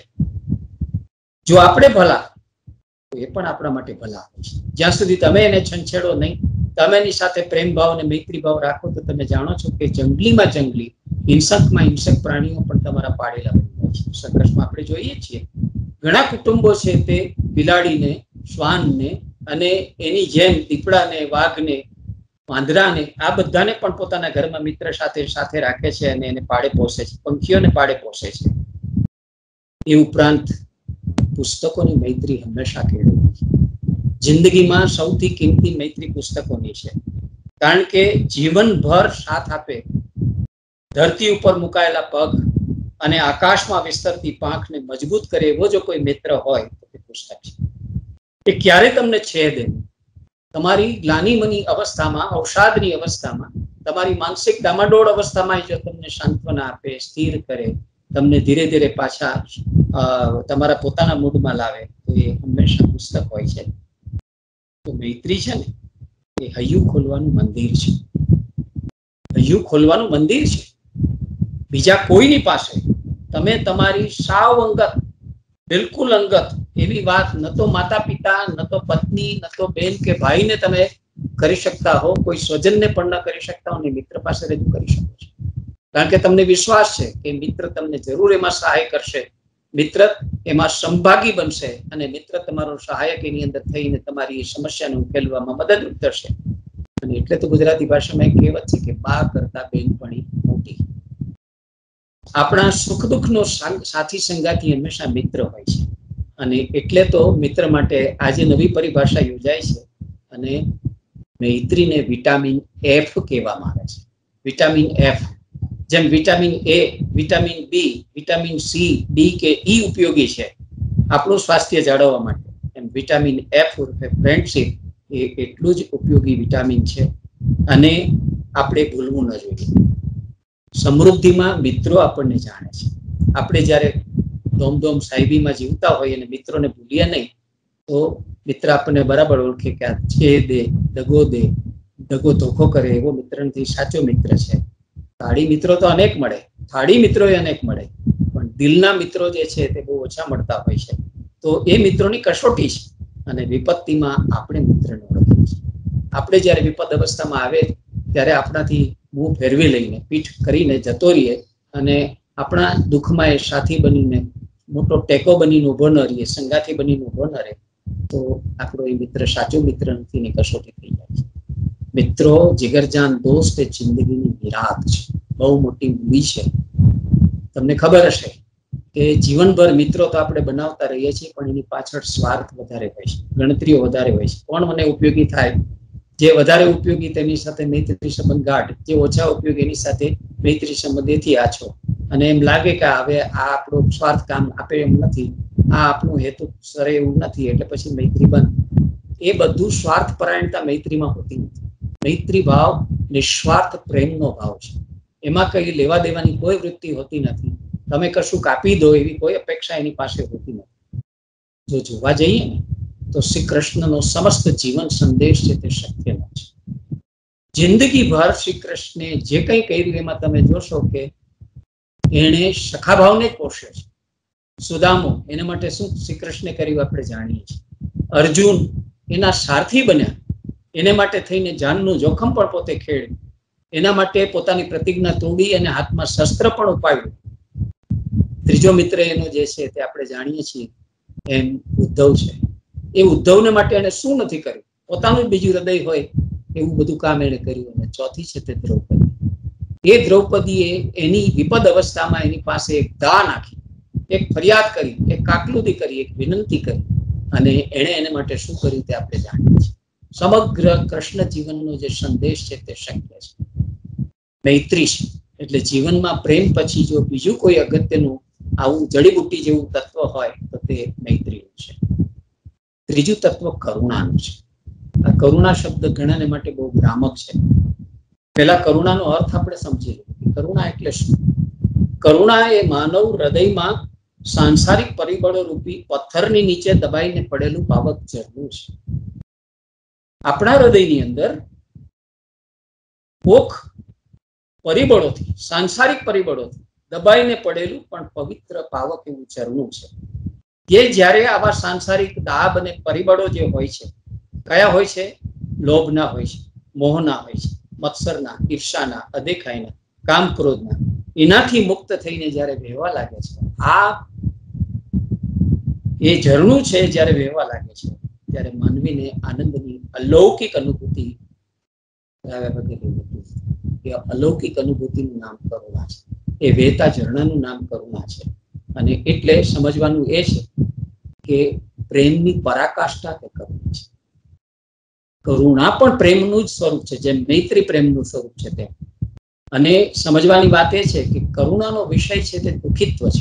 [SPEAKER 6] જો આપણે ભલા તો એ પણ આપણા માટે ભલા હોય છે. જ્યાં સુધી તમે એને છંછેડો નહીં, તમે એની સાથે પ્રેમ ભાવ અને મૈત્રી ભાવ રાખો, તો તમે જાણો છો કે જંગલીમાં જંગલી, હિંસકમાં હિંસક પ્રાણીઓ પણ તમારા પાડેલા બની જાય છે. સંઘર્ષમાં આપણે જોઈએ છીએ ઘણા કુટુંબો છે તે બિલાડીને, શ્વાનને અને એની જેમ દીપડાને, વાઘને, વાંદરાને આ બધાને પણ પોતાના ઘરમાં મિત્ર સાથે રાખે છે, અને એને પાડે પોષે છે, પંખીઓને પાડે પોષે છે. એ ઉપરાંત પુસ્તકોની મૈત્રી હંમેશા કેળવવી. જિંદગીમાં સૌથી કિંમતી મૈત્રી પુસ્તકોની છે, કારણ કે જીવનભર સાથ આપે. ધરતી ઉપર મુકાયેલા પગ અને આકાશમાં વિસ્તરતી પાંખને મજબૂત કરે એવો જો કોઈ મિત્ર હોય તો તે પુસ્તક છે. એ ક્યારે તમને છેદે નહીં. તમારી ગ્લાનિમની અવસ્થામાં, અવસાદની અવસ્થામાં, તમારી માનસિક ડામાડોળ અવસ્થામાં જો તમને સાંત્વના આપે, સ્થિર કરે, તમને ધીરે ધીરે પાછા તમારા પોતાના મૂડમાં લાવે, તો એ હંમેશા પુસ્તક હોય છે. તો મૈત્રી છે ને એ હૈયું ખોલવાનું મંદિર છે. હૈયું ખોલવાનું મંદિર છે. બીજા કોઈની પાસે તમે તમારી સાવ અંગત, બિલકુલ અંગત એવી વાત ન તો માતા પિતા, ન તો પત્ની, ન તો બેન કે ભાઈને તમે કરી શકતા હો, કોઈ સ્વજનને પણ ન કરી શકતા હો, ને મિત્ર પાસે રજૂ કરી શકો છો. કારણ કે તમને વિશ્વાસ છે કે મિત્ર તમને જરૂર એમાં સહાય કરશે, મિત્ર એમાં સંભાગી બનશે, અને મિત્ર તમારો સહાયક એની અંદર થઈને તમારી સમસ્યાને ઉકેલવામાં મદદરૂપ થશે. અને એટલે તો ગુજરાતી ભાષામાં એક કહેવત છે કે બા કરતા બેનપણી મોટી. આપણા સુખ દુઃખનો સાથી સંગાતી હંમેશા મિત્ર હોય છે, અને એટલે તો મિત્ર માટે આજે નવી પરિભાષા યોજાય છે, અને મૈત્રીને વિટામિન એફ કહેવામાં આવે છે. વિટામિન એફ, જેમ vitamin A, vitamin B, vitamin C, D કે ઈ ઉપયોગી છે આપણું સ્વાસ્થ્ય જાળવવા માટે, એમ વિટામિન એફ ફ્રેન્ડશિપ એ એટલું જ ઉપયોગી વિટામિન છે, અને આપણે ભૂલવું ન જોઈએ. સમૃદ્ધિમાં મિત્રો આપણને જાણે છે. આપણે જ્યારે ધોમધોમ સાહેબીમાં જીવતા હોય અને મિત્રોને ભૂલીએ નહીં, તો મિત્ર આપણને બરાબર ઓળખે કે આ છે દે, દગો ધોખો કરે એવો મિત્ર નથી, સાચો મિત્ર છે. થાળી મિત્રો તો અનેક મળે, થાળી મિત્રો અનેક મળે, પણ દિલના મિત્રો જે છે તે બહુ ઓછા મળતા હોય છે. તો એ મિત્રોની કસોટી છે, અને વિપત્તિમાં આપણે મિત્રને ઓળખીએ છીએ. આપણે જ્યારે વિપદ અવસ્થામાં આવે ત્યારે આપણાથી મુંહ ફેરવી લઈને, પીઠ કરીને જતો રહીએ, અને આપણા દુઃખમાં એ સાથી બનીને, મોટો ટેકો બનીને ઉભો ન રહીએ, સંગાથી બનીને ઉભો ન રહે, તો આપણો એ મિત્ર સાચો મિત્ર નથી ને કસોટી થઈ જાય છે. મિત્રો, જીગરજાન દોસ્ત એ જિંદગીની વિરાત છે. બહુ મોટી મૂવી છે. તમને ખબર હશે કે જીવનભર મિત્રો તો આપણે બનાવતા રહીએ છીએ, પણ એની પાછળ સ્વાર્થ વધારે હોય છે, ગણતરીઓ વધારે હોય છે. કોણ મને ઉપયોગી થાય, જે વધારે ઉપયોગી તેની સાથે મૈત્રી સંબંધ ગાઢ, જે ઓછા ઉપયોગી એની સાથે મૈત્રી સંબંધેથી આછો. અને એમ લાગે કે હવે આ આપણું સ્વાર્થ કામ આપે એમ નથી, આ આપણું હેતુ સરે એવું નથી, એટલે પછી મૈત્રી બંધ. એ બધું સ્વાર્થ પરાયણતા મૈત્રીમાં હોતી નથી. મૈત્રી ભાવ નિસ્વાર્થ પ્રેમનો ભાવ છે. એમાં કઈ લેવા દેવાની કોઈ વૃત્તિ હોતી નથી. તમે કશું કાપી દો એવી કોઈ અપેક્ષા એની પાસે હોતી નથી. જો જોવા જઈએ ને તો શ્રી કૃષ્ણનો સમસ્ત જીવન સંદેશ છે તે સત્યનો છે. જિંદગીભર શ્રી કૃષ્ણે જે કંઈ કર્યું એમાં તમે જોશો કે એણે સખાભાવને જ પોષ્યો છે. સુદામો એના માટે શું શ્રી કૃષ્ણે કર્યું આપણે જાણીએ છીએ. અર્જુન એના સારથી બન્યા, એને માટે થઈને જાનનું જોખમ પણ પોતે ખેડ્યું, એના માટે પોતાની પ્રતિજ્ઞા તોડી અને હાથમાં શસ્ત્ર પણ ઉપાડ્યું. ત્રીજો મિત્ર એનો જે છે તે આપણે જાણીએ છીએ એમ ઉદ્ધવ છે. એ ઉદ્ધવને માટે એને શું નથી કર્યું, પોતાનું જ બીજું હૃદય હોય એવું બધું કામ એને કર્યું. અને ચોથી છે તે દ્રૌપદી. એ દ્રૌપદીએ એની વિપદ અવસ્થામાં એની પાસે એક દા નાખી, એક ફરિયાદ કરી, એક કાકલુદી કરી, એક વિનંતી કરી, અને એણે એને માટે શું કર્યું તે આપણે જાણીએ છીએ. સમગ્ર કૃષ્ણ જીવનનો જે સંદેશ છે તે શક્ય છે. મૈત્રી છે. એટલે જીવનમાં પ્રેમ પછી જો બીજું કોઈ અગત્યનું આવું જડીબુટ્ટી જેવું તત્વ હોય તો તે મૈત્રીનું છે. ત્રીજું તત્વ કરુણાનું છે. આ કરુણા શબ્દ ઘણાને માટે બહુ ભ્રામક છે. પહેલા કરુણાનો અર્થ આપણે સમજી લઈએ. કરુણા એટલે શું? કરુણા એ માનવ હૃદયમાં સાંસારિક પરિબળો રૂપી પથ્થરની નીચે દબાઈને પડેલું પાવક ઝરણું છે. આપણા હૃદયની અંદર કોક પરિબળોથી, સાંસારિક પરિબળોથી દબાઈને પડેલું પણ પવિત્ર પાવક એવું ઝરણું છે. કે જ્યારે આવા સાંસારિક દાબ અને પરિબળો જે હોય છે, કયા હોય છે? લોભના હોય છે, મોહના હોય છે, મત્સરના, ઈર્ષાના, અદેખાઈના, કામ ક્રોધના, એનાથી મુક્ત થઈને જ્યારે વહેવા લાગે છે, આ એ ઝરણું છે, જ્યારે વહેવા લાગે છે ત્યારે માનવીને આનંદની અલૌકિક અનુભૂતિ એ અલૌકિક અનુભૂતિનું નામ કરુણા છે. એ વહેતા ઝરણાનું નામ કરુણા છે. અને એટલે સમજવાનું એ છે કે પ્રેમની પરાકાષ્ઠા તે કરુણા છે. કરુણા પણ પ્રેમનું જ સ્વરૂપ છે, જેમ મૈત્રી પ્રેમનું સ્વરૂપ છે તેમ. અને સમજવાની વાત એ છે કે કરુણાનો વિષય છે તે દુઃખિત્વ છે.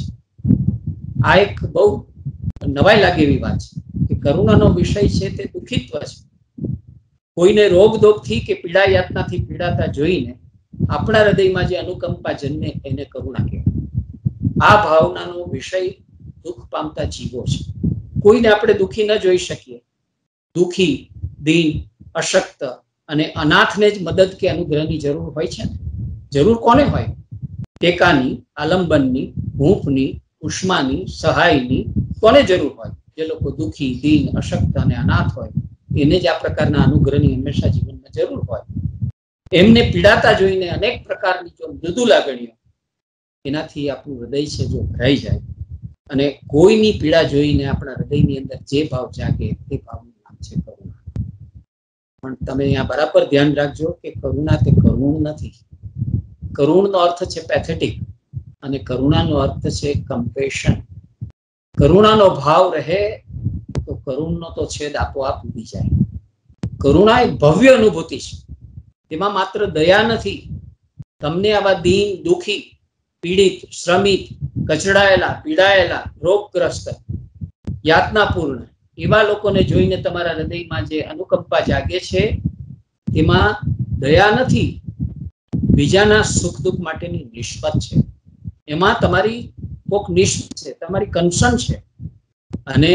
[SPEAKER 6] આ એક બહુ નવાઈ લાગે એવી વાત છે કે કરુણાનો વિષય છે તે દુઃખિત્વ છે. કોઈને રોગ દોગથી કે પીડા યાતનાથી પીડાતા જોઈને આપણા હૃદયમાં જે અનુકંપા જન્મે એને કરુણા કહેવાય. આ ભાવનાનો વિષય દુઃખ પામતા જીવો છે. કોઈને આપણે દુઃખી ન જોઈ શકીએ. દુઃખી, દીન, અશક્ત અને અનાથને જ મદદ કે અનુગ્રહની જરૂર હોય છે ને. જરૂર કોને હોય? ટેકાની, આલંબનની, હૂંફની, ઉષ્માની, સહાયની કોને જરૂર હોય? જે લોકો દુઃખી, દીન, અશક્ત અને અનાથ હોય એને જ આ પ્રકારના અનુગ્રહની હંમેશા જીવનમાં જરૂર હોય. એમને પીડાતા જોઈને અનેક પ્રકારની જો મૃદુ લાગણીઓ, એનાથી આપણું હૃદય છે જો ભરાઈ જાય અને કોઈની પીડા જોઈને આપણા હૃદયની અંદર જે ભાવ જાગે તે ભાવનું નામ છે કરુણા. પણ તમે અહીંયા બરાબર ધ્યાન રાખજો કે કરુણા તે કરુણ નથી. કરુણનો અર્થ છે પેથેટિક અને કરુણાનો અર્થ છે કમ્પેશન. કરુણાનો ભાવ રહે તો કરુણનો તો છેદ આપોઆપ ઉડી જાય. કરુણા એક ભવ્ય અનુભૂતિ છે. તેમાં માત્ર દયા નથી. તમને આવા દીન, દુઃખી, પીડિત, શ્રમિત, કચડાયેલા, પીડાયેલા, રોગગ્રસ્ત, યાતનાપૂર્ણ એવા લોકોને જોઈને તમારા હૃદયમાં જે અનુકંપા જાગે છે તેમાં દયા નથી, બીજાના સુખ દુઃખ માટેની નિસ્બત છે. એમાં તમારી કોક નિસ્બત છે, તમારી કન્સર્ન છે. અને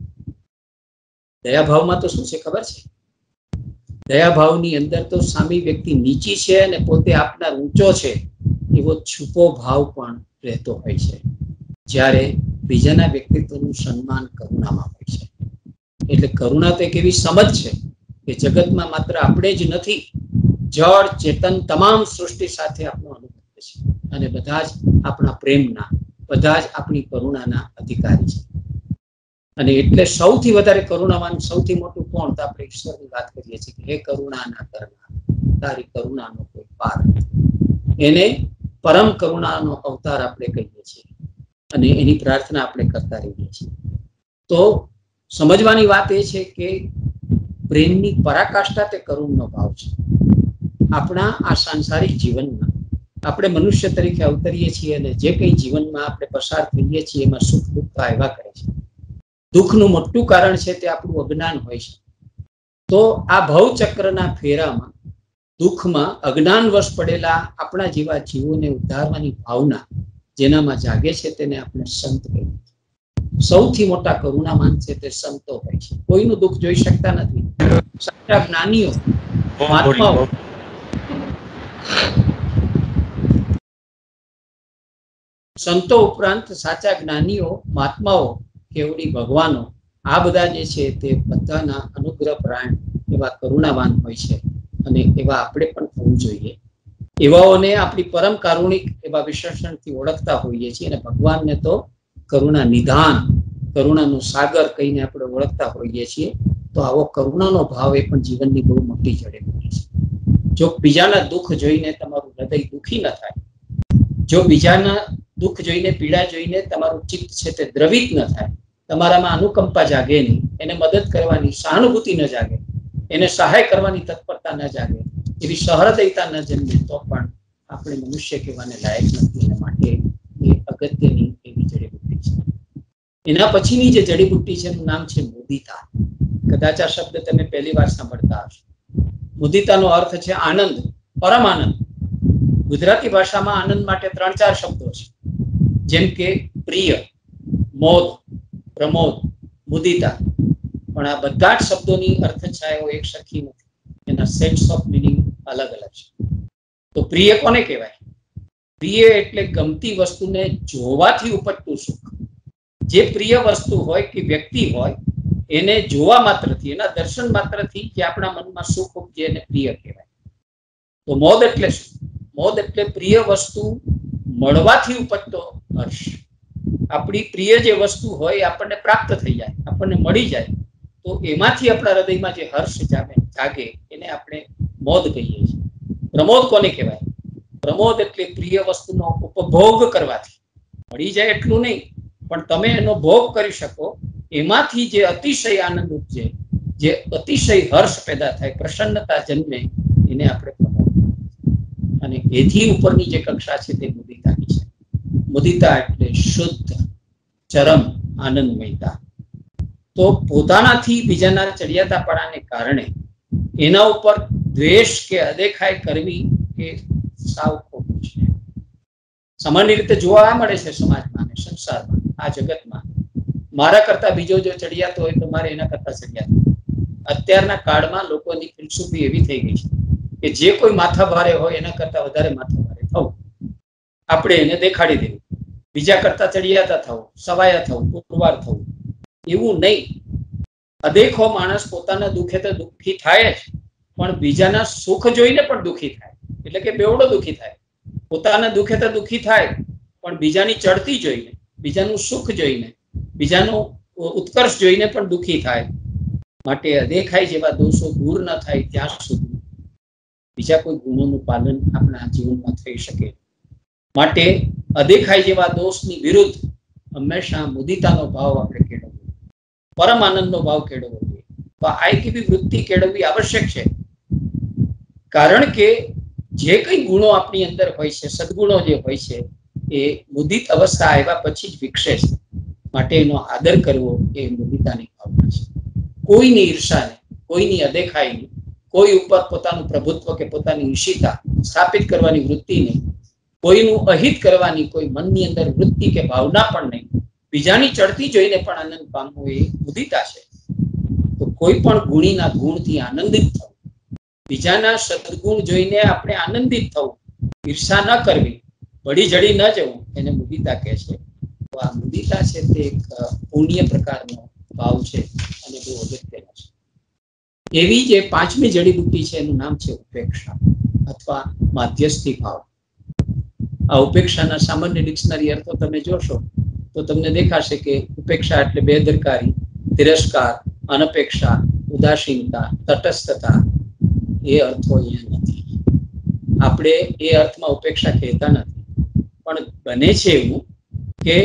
[SPEAKER 6] દયાભાવમાં તો શું છે ખબર છે? દયાભાવની અંદર તો સામી વ્યક્તિ નીચી છે અને પોતે આપનાર ઊંચો છે એવો છુપો ભાવ પણ રહેતો હોય છે. જ્યારે બીજાના વ્યક્તિત્વનું સન્માન કરુણામાં હોય છે. એટલે કરુણા તો એક એવી સમજ છે કે જગતમાં માત્ર આપણે જ નથી, જળ ચેતન તમામ સૃષ્ટિ સાથે આપણો અનુભવ છે અને બધા જ આપણા પ્રેમના, બધા જ આપણી કરુણાના અધિકારી છે. અને એટલે સૌથી વધારે કરુણાવાન સૌથી મોટું કોણ? તો આપણે ઈશ્વરની વાત કરીએ છીએ કે હે કરુણાના કરનાર, તારી કરુણાનો કોઈ પાર નથી. એને પરમ કરુણાનો અવતાર આપણે કહીએ છીએ અને એની પ્રાર્થના આપણે કરતા રહીએ છીએ. તો સમજવાની વાત એ છે કે પ્રેમની પરાકાષ્ઠા તે કરુણનો ભાવ છે. આપણા આ સાંસારિક જીવનમાં આપણે મનુષ્ય તરીકે અવતરીએ છીએ અને જે કંઈ જીવનમાં આપણે પસાર થઈએ છીએ એમાં સુખ દુઃખ આવ્યા કરે છે. દુઃખનું મોટું કારણ છે તે આપણું અજ્ઞાન હોય છે. તો આ ભવચક્રના ફેરામાં દુઃખમાં અજ્ઞાનવશ પડેલા આપણા જેવા જીવોને ઉદ્ધારવાની ભાવના જેનામાં જાગે છે તેને આપણે સંત કહીએ. સૌથી મોટા કરુણાવાન છે તે સંતો હોય છે. કોઈનું દુઃખ જોઈ શકતા નથી. સાચા જ્ઞાનીઓ મહાત્માઓ સંતો ઉપરાંત સાચા જ્ઞાનીઓ મહાત્માઓ કેવડી ભગવાનો આ બધા જે છે તે બધાના અનુગ્રહ પ્રાણ એવા કરુણાવાન હોય છે અને એવા આપણે પણ થવું જોઈએ. એવાઓને આપણી પરમ કારુણિક એવા વિશેષણથી ઓળખતા હોઈએ છીએ અને ભગવાનને તો કરુણા નિધાન, કરુણાનો સાગર કહીને આપણે ઓળખતા હોઈએ છીએ. તો આવો કરુણાનો ભાવ એ પણ જીવનની બહુ મોટી જડીબુટી છે. જો બીજાના દુઃખ જોઈને તમારું હૃદય દુઃખી ન થાય, જો બીજાના દુઃખ જોઈને પીડા જોઈને તમારું ચિત્ત છે તે દ્રવિત ન થાય, તમારામાં અનુકંપા જાગે નહીં, એને મદદ કરવાની સહાનુભૂતિ ન જાગે, એને સહાય કરવાની તત્પરતા ન જાગે, એવી સહૃદયતા ન જન્મે તો પણ આપણે મનુષ્ય કહેવાને લાયક નથી. એના માટે એ અગત્યની એવી જડીબુટ્ટી છે. એના પછીની જે જડીબુટ્ટી છે એનું નામ છે મુદિતા. કદાચ આ શબ્દ તમે પહેલી વાર સાંભળતા હશો. મુદિતાનો અર્થ છે આનંદ, પરમ આનંદ. ગુજરાતી ભાષામાં આનંદ માટે 3-4 શબ્દો છે, જેમ કે પ્રિય, મોદ, પ્રમોદ, મુદિતા. પણ આ બધા જ શબ્દોની અર્થ છાયો એક સરખી નથી. એના સેન્સ ઓફ મીનિંગ અલગ અલગ છે. તો પ્રિય કોને કહેવાય? પ્રિય એટલે ગમતી વસ્તુને જોવાથી ઉપજતું સુખ. જે પ્રિય વસ્તુ હોય કે વ્યક્તિ હોય એને જોવા માત્રથી, એના દર્શન માત્રથી જે આપણા મનમાં સુખ ઉપજે એને પ્રિય કહેવાય. તો મોદ એટલે શું? મોદ એટલે પ્રિય વસ્તુ મળવાથી ઉપજતો હર્ષ. આપણી પ્રિય જે વસ્તુ હોય આપણને પ્રાપ્ત થઈ જાય, આપણને મળી જાય, તો એમાંથી આપણા હૃદયમાં જે હર્ષ જાગે એને આપણે મોદ કહીએ છીએ. પ્રમોદ કોને કહેવાય? પ્રમોદ એટલે પ્રિય વસ્તુનો ઉપભોગ કરવાથી, મળી જાય એટલું નહીં પણ તમે એનો ભોગ કરી શકો, એમાંથી જે અતિશય આનંદ ઉપજે, જે અતિશય હર્ષ પેદા થાય, પ્રસન્નતા જન્મે, એને આપણે પ્રમોદ. અને એથી ઉપરની જે કક્ષા છે તે મુદિતાની છે. મુદિતા એટલે શુદ્ધ ચરમ આનંદમયતા. તો પોતાનાથી બીજાના ચડિયાતાપણાને કારણે એના ઉપર દ્વેષ કે અદેખાઈ કરવી એ સાવ ખોટું છે. સામાન્ય રીતે જોવા મળે છે સમાજમાં અને સંસારમાં, આ જગતમાં. મારા કરતા બીજો જો ચડિયાતો હોય તો મારે એના કરતા ચડિયાતો. અત્યારના કાળમાં લોકોની ફિલસૂફી એવી થઈ ગઈ છે કે જે કોઈ માથા ભારે હોય એના કરતા વધારે માથા ભારે થવું, આપણે એને દેખાડી દેવું, બીજા કરતા ચડિયાતા થવું, સવાયા થવું, પુરવાર થવું. એવું નહીં. અદેખો માણસ પોતાના દુઃખે તો દુઃખી થાય જ, પણ બીજાના સુખ જોઈને પણ દુઃખી થાય, એટલે કે બેવડો દુઃખી થાય. પોતાના દુઃખે તો દુઃખી થાય પણ બીજાની ચડતી જોઈને, બીજાનું સુખ જોઈને, બીજાનું ઉત્કર્ષ જોઈને પણ દુઃખી થાય. માટે અદેખાઈ જેવા દોષો દૂર ન થાય ત્યાં સુધી બીજા કોઈ ગુણોનું પાલન આપણા જીવનમાં થઈ શકે. માટે અદેખાઈ જેવા દોષની વિરુદ્ધ હંમેશા મુદિતાનો ભાવ આપણે કેળવવો, પરમ આનંદનો ભાવ કેળવવો જોઈએ. તો આ એક એવી વૃત્તિ કેળવવી આવશ્યક છે, કારણ કે જે કઈ ગુણો આપણી અંદર હોય છે, સદગુણો જે હોય છે, એ મુદિત અવસ્થા આવ્યા પછી જ વિકસે છે. માટે એનો આદર કરવો એ મુદિતાની ભાવના છે. કોઈની ઈર્ષાને, કોઈની અદેખાઈને, કોઈ ઉપર પોતાનું પ્રભુત્વ કે પોતાની ઈશિતા સ્થાપિત કરવાની વૃત્તિ નહીં, કોઈનું અહિત કરવાની કોઈ મનની અંદર વૃત્તિ કે ભાવના પણ નહીં, બીજાની ચડતી જોઈને પણ આનંદ પામવો એ મુદિતા છે. તો કોઈ પણ ગુણીના ગુણથી આનંદિત થવું, બીજાના સદગુણ જોઈને આપણે આનંદિત થવું, ઈર્ષા ન કરવી, ભળી જડી ન જવું, એને મુદિતા કહે છે. તો આ મુદિતા છે તે એક પુણ્ય પ્રકારનો ભાવ છે અને બહુ અગત્યનો છે. એવી જે 5મી જડીબુટ્ટી છે એનું નામ છે ઉપેક્ષા અથવા માધ્યસ્થી ભાવ. આ ઉપેક્ષાના સામાન્ય ડિક્શનરી અર્થો તમે જોશો તો તમને દેખાશે કે ઉપેક્ષા એટલે બેદરકારી, તિરસ્કાર, અનપેક્ષા, ઉદાસીનતા, તટસ્થતા એ અર્થો અહીંયા નથી. આપણે એ અર્થમાં ઉપેક્ષા કહેતા નથી, પણ બને છે એવું કે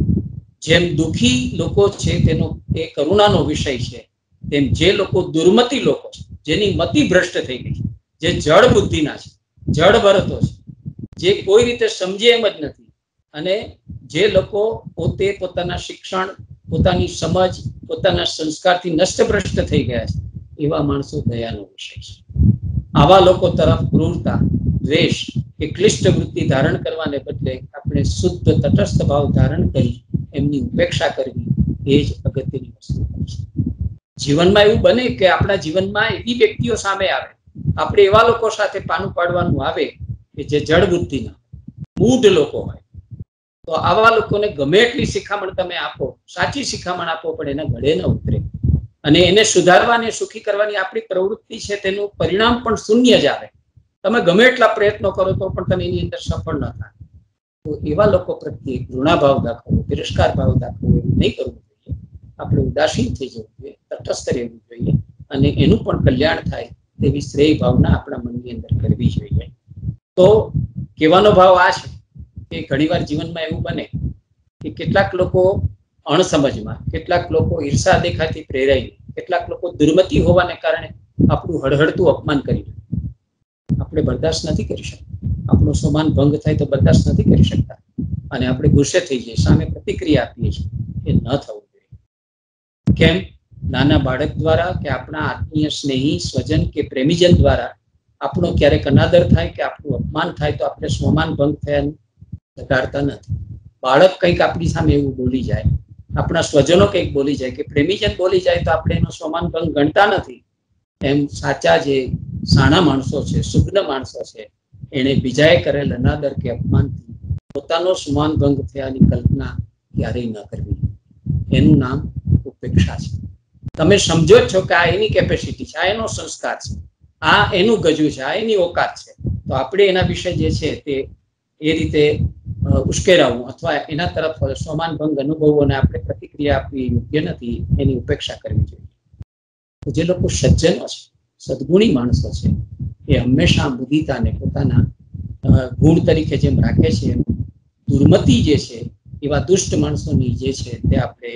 [SPEAKER 6] જેમ દુઃખી લોકો છે તેનો એ કરુણાનો વિષય છે, તેમ જે લોકો દુર્મતી લોકો છે, જેની મતિ ભ્રષ્ટ થઈ ગઈ છે, જે જળ બુદ્ધિના છે, જળ ભરતો છે, જે કોઈ રીતે સમજે એમ જ નથી, અને જે લોકો પોતે પોતાના શિક્ષણ, પોતાની સમજ, પોતાના સંસ્કારથી નષ્ટભ્રષ્ટ થઈ ગયા છે, એવા માણસો દયાનો વિષય છે. આવા લોકો તરફ ક્રૂરતા, દ્વેષ કે ક્લિષ્ટ વૃત્તિ ધારણ કરવાને બદલે આપણે શુદ્ધ તટસ્થ ભાવ ધારણ કરી એમની ઉપેક્ષા કરવી એ જ અગત્યની વસ્તુ છે. જીવનમાં એવું બને કે આપણા જીવનમાં એવી વ્યક્તિઓ સામે આવે, આપણે એવા લોકો સાથે પાનું પાડવાનું આવે કે જે જળ બુદ્ધિના મૂઢ લોકો હોય, તો આવા લોકોને ગમે એટલી શિખામણ તમે આપો, સાચી શિખામણ આપો, પણ એના ગળે ન ઉતરે, અને એને સુધારવાની, સુખી કરવાની આપણી પ્રવૃત્તિ છે તેનું પરિણામ પણ શૂન્ય જ આવે. તમે ગમે એટલા પ્રયત્નો કરો તો પણ તમે એની અંદર સફળ ન થાય. તો એવા લોકો પ્રત્યે ઘૃણાભાવ દાખવવો, તિરસ્કાર ભાવ દાખવવો એવું નહીં કરવું જોઈએ. આપણે ઉદાસીન થઈ જવું જોઈએ, તટસ્થ રહેવું જોઈએ, અને એનું પણ કલ્યાણ થાય તેવી શ્રેય ભાવના આપણા મનની અંદર કરવી જોઈએ. તો કહેવાનો ભાવ આ છે કે ઘણીવાર જીવનમાં એવું બને કે કેટલાક લોકો અણસમજમાં, કેટલાક લોકો ઈર્ષા દેખાથી પ્રેરાઈ, કેટલાક લોકો દુર્મતિ હોવાને કારણે આપણું હળહળતું અપમાન કરી દે. આપણે બરદાસ્ત નથી કરી શકતા, આપણું સન્માન ભંગ થાય તો બરદાસ્ત નથી કરી શકતા, અને આપણે ગુસ્સે થઈ જઈએ, સામે પ્રતિક્રિયા આપીએ છીએ. એ ન થવું જોઈએ. કેમ? નાના બાળક દ્વારા કે આપણા આત્મીય સ્નેહી સ્વજન કે પ્રેમીજન દ્વારા આપણો ક્યારેક અનાદર થાય કે આપણું અપમાન થાય તો આપણે સ્વમાન ભંગ થયાનું ઘટાડતા નથી. બાળક કંઈક આપણી સામે એવું બોલી જાય, આપણા સ્વજનો કંઈક બોલી જાય કે પ્રેમીજન બોલી જાય તો આપણે એનો સ્વમાન ભંગ ગણતા નથી. એમ સાચા જે સાણા માણસો છે, શુદ્ધ માણસો છે, એને બીજાએ કરેલ અનાદર કે અપમાનથી પોતાનો સ્વમાન ભંગ થયાની કલ્પના ક્યારેય ન કરવી. એનું નામ ઉપેક્ષા છે. તમે સમજો જ છો કે આ એની કેપેસિટી છે, આ એનો સંસ્કાર છે, આ એનું ગજુ છે, આ એની ઓકાત છે, તો આપણે એના વિશે જે છે તે એ રીતે ઉશ્કેરાવું અથવા એના તરફ સ્વમાન ભંગ અનુભવોને આપણે પ્રતિક્રિયા આપવી યોગ્ય નથી. એની ઉપેક્ષા કરવી જોઈએ. તો જે લોકો સજ્જનો છે, સદગુણી માણસો છે, એ હંમેશા મુદિતાને પોતાના ગુણ તરીકે જેમ રાખે છે, એમ દુર્મતિ જે છે એવા દુષ્ટ માણસોની જે છે તે આપણે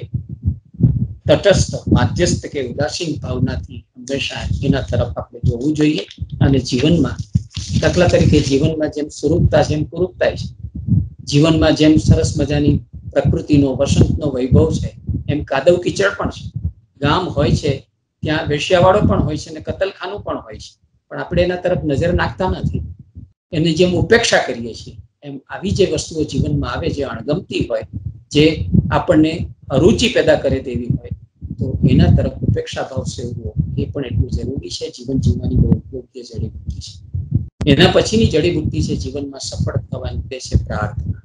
[SPEAKER 6] તટસ્થ, માધ્યસ્થ કે ઉદાસીન ભાવનાથી હંમેશા એના તરફ આપણે જોવું જોઈએ. અને જીવનમાં, દાખલા તરીકે જીવનમાં જેમ સ્વરૂપતા છે એમ કુરૂપતા છે, જીવનમાં જેમ સરસ મજાની પ્રકૃતિનો, વસંતનો વૈભવ છે, એમ કાદવ કીચડ પણ છે. ગામ હોય છે ત્યાં વેશ્યાવાળો પણ હોય છે અને કતલખાનું પણ હોય છે, પણ આપણે એના તરફ નજર નાખતા નથી. એની જેમ ઉપેક્ષા કરીએ છીએ, એમ આવી જે વસ્તુઓ જીવનમાં આવે, જે અણગમતી હોય, જે આપણને અરુચિ પેદા કરે તેવી હોય, તો એના તરફ ઉપેક્ષા ભાવ સેવવો એ પણ એટલું જરૂરી છે. જીવન જીવવાની બહુ યોગ્ય જડીબુટ્ટી છે. એના પછીની જડીબુટ્ટી છે જીવનમાં સફળ થવાની, તે છે પ્રાર્થના.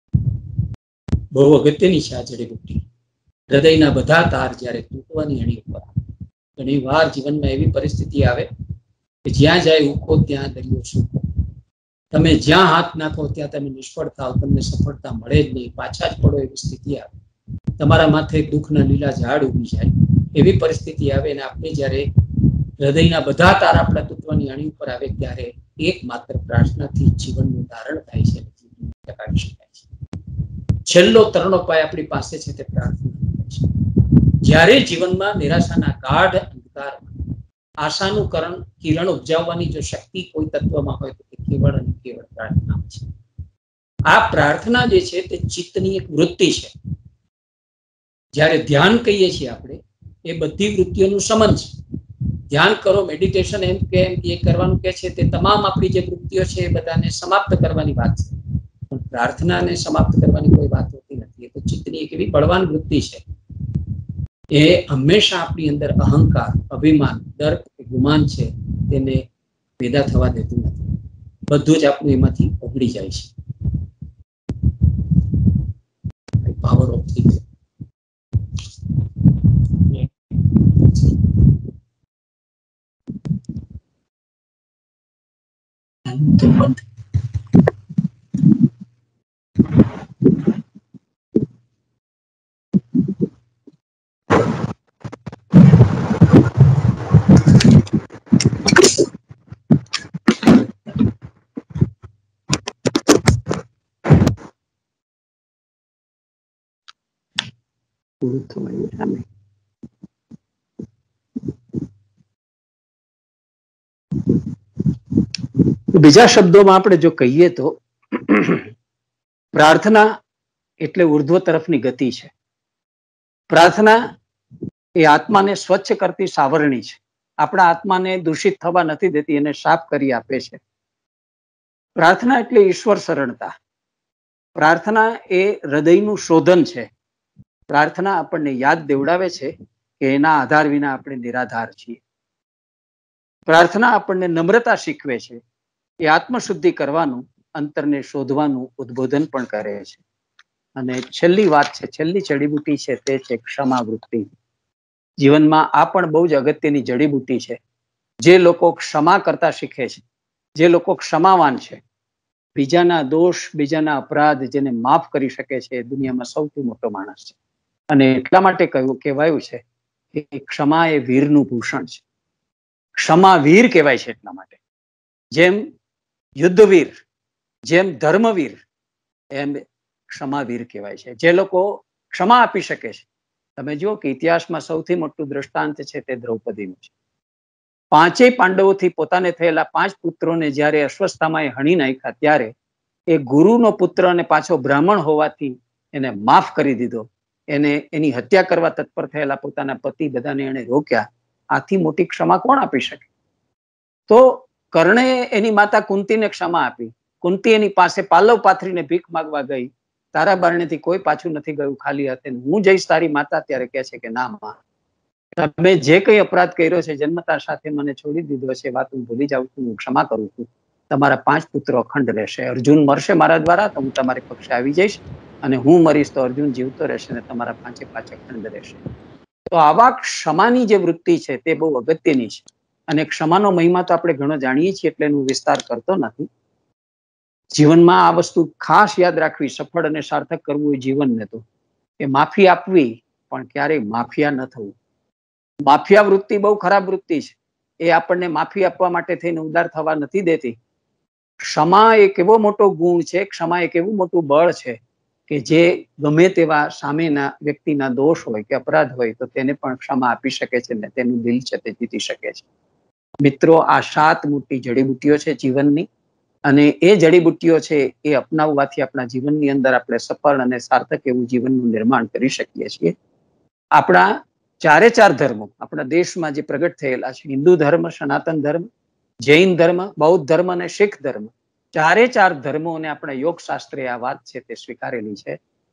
[SPEAKER 6] બહુ અગત્યની છે આ જડીબુટ્ટી. હૃદયના બધા તાર જ્યારે તૂટવાની અણી ઉપર, ઘણી વાર જીવનમાં એવી પરિસ્થિતિ આવે કે જ્યાં જાય ઉકો ત્યાં દરિયો સૂકો. તમે જ્યાં હાથ નાખો ત્યાં તમે નિષ્ફળ થાવ, તમને સફળતા મળે જ નહીં, પાછા જ પડો એવી સ્થિતિ આવે. તમારા માથે દુઃખના લીલા ઝાડ ઉગી જાય એવી પરિસ્થિતિ આવે, અને આપણે જ્યારે હૃદયના બધા તાર આપણા તૂટવાની અણી ઉપર આવે ત્યારે એકમાત્ર પ્રાર્થનાથી જીવનનું ધારણ થાય છે, જીવન ટકાવી શકાય છે. છેલ્લો તરણો પાય આપણી પાસે છે તે પ્રાર્થના છે. જ્યારે જીવનમાં નિરાશાના ગાઢ અંધકારમાં આશાનું કિરણ ઉપજાવવાની જો શક્તિ કોઈ તત્વમાં હોય તો તે કેવળ અને કેવળ પ્રાર્થના છે. આ પ્રાર્થના જે છે તે ચિત્તની એક વૃત્તિ છે. જ્યારે ધ્યાન કહીએ છીએ આપણે, એ બધી વૃત્તિઓનું સમન છે. ધ્યાન કરો, મેડિટેશન એમ કે એ કરવાનું કે છે તે તમામ આપણી જે વૃત્તિઓ છે એ બધાને સમાપ્ત કરવાની વાત છે, પણ પ્રાર્થનાને સમાપ્ત કરવાની કોઈ વાત હોતી નથી. એ તો ચિત્તની એક એવી બળવાન વૃત્તિ છે, એ હંમેશા આપણી અંદર અહંકાર, અભિમાન, દર્પ, ગુમાન છે તેને પેદા થવા દેતું નથી. બધું જ આપણું એમાંથી ઓગળી જાય છે. Power of thinking. પૂરું થવાયું સામે. બીજા શબ્દોમાં આપણે જો કહીએ તો પ્રાર્થના એટલે ઉર્ધ્વ તરફની ગતિ છે. પ્રાર્થના એ આત્માને સ્વચ્છ કરતી સાવરણી છે. આપણા આત્માને દૂષિત થવા નથી દેતી, એને સાફ કરી આપે છે. પ્રાર્થના એટલે ઈશ્વર શરણતા. પ્રાર્થના એ હૃદયનું શોધન છે. પ્રાર્થના આપણને યાદ દેવડાવે છે કે એના આધાર વિના આપણે નિરાધાર છીએ. પ્રાર્થના આપણને નમ્રતા શીખવે છે. એ આત્મશુદ્ધિ કરવાનું, અંતરને શોધવાનું ઉદ્બોધન પણ કરે છે. અને છેલ્લી વાત છે, છેલ્લી જડીબુટી છે, તે છે ક્ષમાવૃત્તિ. જીવનમાં આ પણ બહુ જ અગત્યની જડીબુટી છે. જે લોકો ક્ષમા કરતા શીખે છે, જે લોકો ક્ષમાવાન છે, બીજાના દોષ, બીજાના અપરાધ જેને માફ કરી શકે છે, એ દુનિયામાં સૌથી મોટો માણસ છે. અને એટલા માટે કહેવાયું છે કે ક્ષમા એ વીરનું ભૂષણ છે. ક્ષમા વીર કહેવાય છે એટલા માટે. જેમ યુદ્ધવીર, જેમ ધર્મવીર, એમ ક્ષમાવીર કહેવાય છે. જે લોકો ક્ષમા આપી શકે છે. તમે જુઓ કે ઇતિહાસમાં સૌથી મોટું દ્રષ્ટાંત છે તે દ્રૌપદીનું છે. પાંચેય પાંડવોથી પોતાને થયેલા 5 પુત્રોને જ્યારે અશ્વસ્થામાએ હણી નાખ્યા, ત્યારે એ ગુરુનો પુત્ર અને પાછો બ્રાહ્મણ હોવાથી એને માફ કરી દીધો. એને એની હત્યા કરવા તત્પર થયેલા પોતાના પતિ બધાને એને રોક્યા. આથી મોટી ક્ષમા કોણ આપી શકે? તો કર્ણે એની માતા કુંતીને ક્ષમા આપી. કુંતી એની પાસે પાલવ પાથરીને ભીખ માંગવા ગઈ. તારા બારણેથી કોઈ પાછું નથી ગયું ખાલી હાથે. હું જઈશ તારી માતા, ત્યારે કહે છે કે ના માં, તમે જે કઈ અપરાધ કર્યો છે જન્મતા સાથે મને છોડી દીધો છે, વાત હું ભૂલી જાઉં છું, હું ક્ષમા કરું છું. તમારા 5 પુત્રો અખંડ રહેશે. અર્જુન મરશે મારા દ્વારા તો હું તમારી પક્ષે આવી જઈશ, અને હું મરીશ તો અર્જુન જીવતો રહેશે અને તમારા 5 અખંડ રહેશે. તો આવા ક્ષમાની જે વૃત્તિ છે તે બહુ અગત્યની છે. અને ક્ષમાનો મહિમા તો આપણે ઘણો જાણીએ છીએ, એટલે એનું વિસ્તાર કરતો નથી. જીવનમાં આ વસ્તુ ખાસ યાદ રાખવી, સફળ અને સાર્થક કરવું એ જીવનને તો કે માફી આપવી, પણ ક્યારેય માફિયા ન થવું. માફિયા વૃત્તિ બહુ ખરાબ વૃત્તિ છે. એ આપણને માફી આપવા માટે થઈને ઉદાર થવા નથી દેતી. ક્ષમા એક એવો મોટો ગુણ છે, ક્ષમા એક એવું મોટું બળ છે કે જે ગમે તેવા સામેના વ્યક્તિના દોષ હોય કે અપરાધ હોય તો તેને પણ ક્ષમા આપી શકે છે ને તેનું દિલ છે તે જીતી શકે છે. મિત્રો, આ 7 મોટી જડીબુટ્ટીઓ છે જીવનની, અને એ જડીબુટ્ટીઓ છે એ અપનાવવાથી આપણા જીવનની અંદર આપણે સફળ અને સાર્થક એવું જીવનનું નિર્માણ કરી શકીએ છીએ. આપણા 4 ધર્મો આપણા દેશમાં જે પ્રગટ થયેલા છે, હિન્દુ ધર્મ, સનાતન ધર્મ, જૈન ધર્મ, બૌદ્ધ ધર્મ અને શીખ ધર્મ, 4 ધર્મો અને આપણા યોગ શાસ્ત્રે આ વાત છે તે સ્વીકારેલી છે.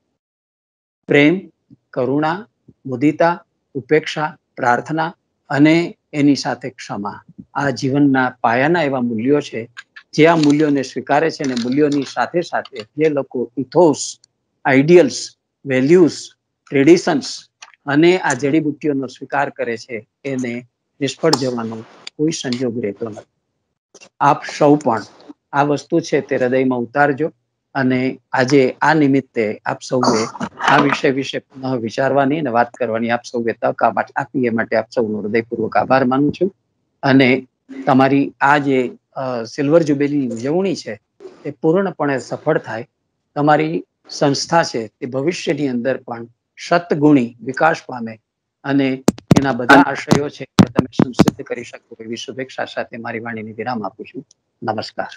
[SPEAKER 6] પ્રેમ, કરુણા, મુદિતા, ઉપેક્ષા, પ્રાર્થના અને એની સાથે ક્ષમા, આ જીવનના પાયાના એવા મૂલ્યો છે. જે આ મૂલ્યોને સ્વીકારે છે અને મૂલ્યોની સાથે સાથે જે લોકો ઇથોસ, આઈડિયલ્સ, વેલ્યુઝ, ટ્રેડિશન્સ અને આ જડીબુટ્ટીઓનો સ્વીકાર કરે છે, એને નિષ્ફળ જવાનો કોઈ સંજોગ રહેતો નથી. આપ સૌ પણ આ વસ્તુ છે તે હૃદયમાં ઉતારજો, અને આજે આ નિમિત્તે આપ સૌએ આ વિષય વિશે પુનઃ વિચારવાની અને વાત કરવાની આપ સૌએ તક આપી, એ માટે આપ સૌનો હૃદયપૂર્વક આભાર માનું છું. અને તમારી આ જે સિલ્વર જ્યુબિલીની ઉજવણી છે તે પૂર્ણપણે સફળ થાય. તમારી સંસ્થા છે તે ભવિષ્યની અંદર પણ સતગુણી વિકાસ પામે અને એના બધા આશયો છે કે તમે સંસિદ્ધ કરી શકો એવી શુભેચ્છા સાથે મારી વાણીને વિરામ આપું છું. નમસ્કાર.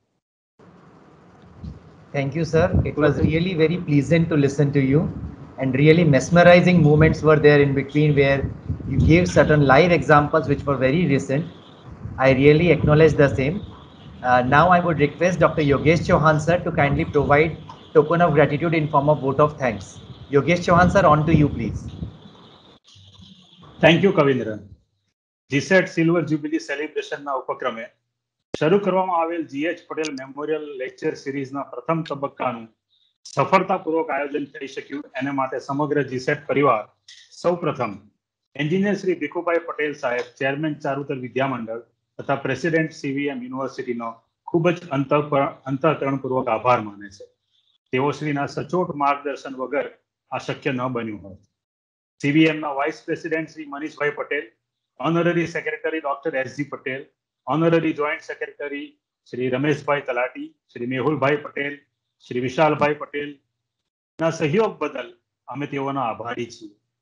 [SPEAKER 7] Thank you, sir. It was really very pleasant to listen to you, and really mesmerizing moments were there in between where you gave certain live examples which were very recent. I really acknowledge the same. Now I would request Dr. Yogesh Chauhan sir to kindly provide token of gratitude in form of vote of thanks. Yogesh Chauhan sir, on to you please.
[SPEAKER 8] Thank you, Kavindra. GSET silver jubilee સેલિબ્રેશનના ઉપક્રમે શરૂ કરવામાં આવેલ GH પટેલ મેમોરિયલ લેક્ચર સિરીઝના પ્રથમ તબક્કાનું સફળતાપૂર્વક આયોજન થઈ શક્યું, એને માટે સમગ્ર GSET પરિવાર સૌપ્રથમ એન્જિનિયર શ્રી ભીખુભાઈ પટેલ સાહેબ, ચેરમેન ચારુતર વિદ્યામંડળ તથા પ્રેસિડેન્ટ CVM યુનિવર્સિટીનો ખૂબ જ અંતઃકરણપૂર્વક આભાર માને છે. તેઓશ્રીના સચોટ માર્ગદર્શન વગર આ શક્ય ન બન્યું હોત. CVMના vice president Shri Manishbhai Patel, honorary secretary doctor SG Patel, honorary joint secretary Shri Rameshbhai Talati, Shri મેહુલભાઈ પટેલ, શ્રી વિશાલભાઈ પટેલ ના સહયોગ બદલ અમે તેઓના આભારી છીએ.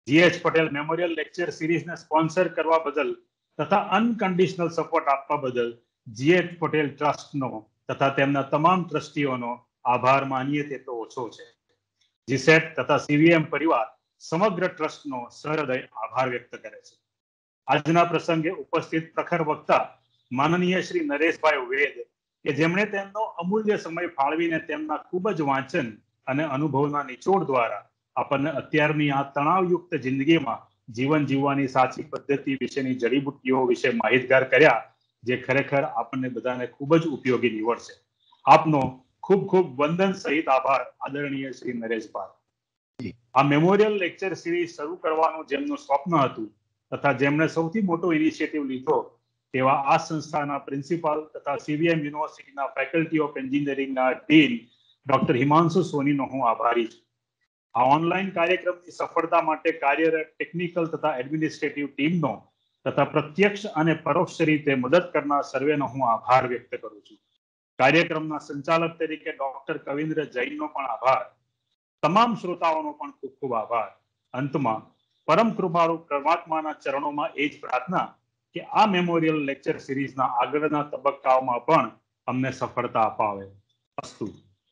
[SPEAKER 8] જીએચ પટેલ મેમોરિયલ લેક્ચર સિરીઝને સ્પોન્સર કરવા બદલ તથા અનકન્ડિશનલ સપોર્ટ આપવા બદલ જીએચ પટેલ ટ્રસ્ટનો તથા તેમના તમામ ટ્રસ્ટીઓનો આભાર માનીએ તે તો ઓછો છે. જીસેટ તથા સીવીએમ પરિવાર સમગ્ર ટ્રસ્ટનો સહૃદય આભાર વ્યક્ત કરે છે. આજના પ્રસંગે ઉપસ્થિત પ્રખર વક્તા માનનીય શ્રી નરેશભાઈ વેદ કે જેમણે તેમનો અમૂલ્ય સમય ફાળવીને તેમના ખૂબ જ વાંચન અને અનુભવના નિચોડ દ્વારા આપણને અત્યારની આ તણાવયુક્ત જિંદગીમાં જીવન જીવવાની સાચી પદ્ધતિ વિશેની જડીબુટ્ટીઓ વિશે માહિતગાર કર્યા, જે ખરેખર આપણને બધાને ખૂબ જ ઉપયોગી નીવડશે. આપનો ખૂબ ખૂબ વંદન સહિત આભાર આદરણીય શ્રી નરેશભાઈ. આ મેમોરિયલ લેક્ચર સિરીઝ શરૂ કરવાનું જેમનું સ્વપ્ન હતું તથા જેમણે સૌથી મોટો ઇનિશિયેટિવ લીધો તેવા આ સંસ્થાના પ્રિન્સિપાલ તથા સીવીએમ યુનિવર્સિટીના ફેકલ્ટી ઓફ એન્જિનિયરિંગના ડીન ડોક્ટર હિમાંશુ સોનીનો હું આભારી છું. આ ઓનલાઈન કાર્યક્રમની સફળતા માટે કાર્યરત ટેકનિકલ તથા એડમિનિસ્ટ્રેટિવ ટીમનો તથા પ્રત્યક્ષ અને પરોક્ષ રીતે મદદ કરનાર સર્વેનો હું આભાર વ્યક્ત કરું છું. કાર્યક્રમના સંચાલક તરીકે ડોક્ટર કવિન્દ્ર જૈનનો પણ આભાર. તમામ શ્રોતાઓનો પણ ખૂબ ખૂબ આભાર. અંતમાં પરમ કૃપાળુ પરમાત્માના ચરણોમાં એ જ પ્રાર્થના કે આ મેમોરિયલ લેક્ચર સિરીઝના આગળના તબક્કાઓમાં પણ અમને સફળતા અપાવે. અસ્તુ.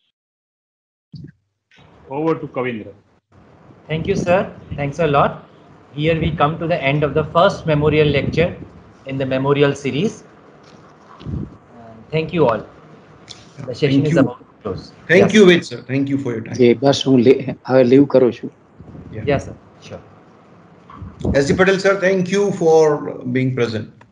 [SPEAKER 8] Over to Kavindra.
[SPEAKER 7] Thank you, sir. Thanks a lot. Here we come to the end of the first memorial lecture in the memorial series. Thank you all. The session is about to close.
[SPEAKER 2] Thank you, Ved sir. Thank you for your time.
[SPEAKER 6] બસ હું હવે લીવ કરું છું.
[SPEAKER 7] Yes, sir. Sure.
[SPEAKER 2] S.D. Patel sir, thank you for being present.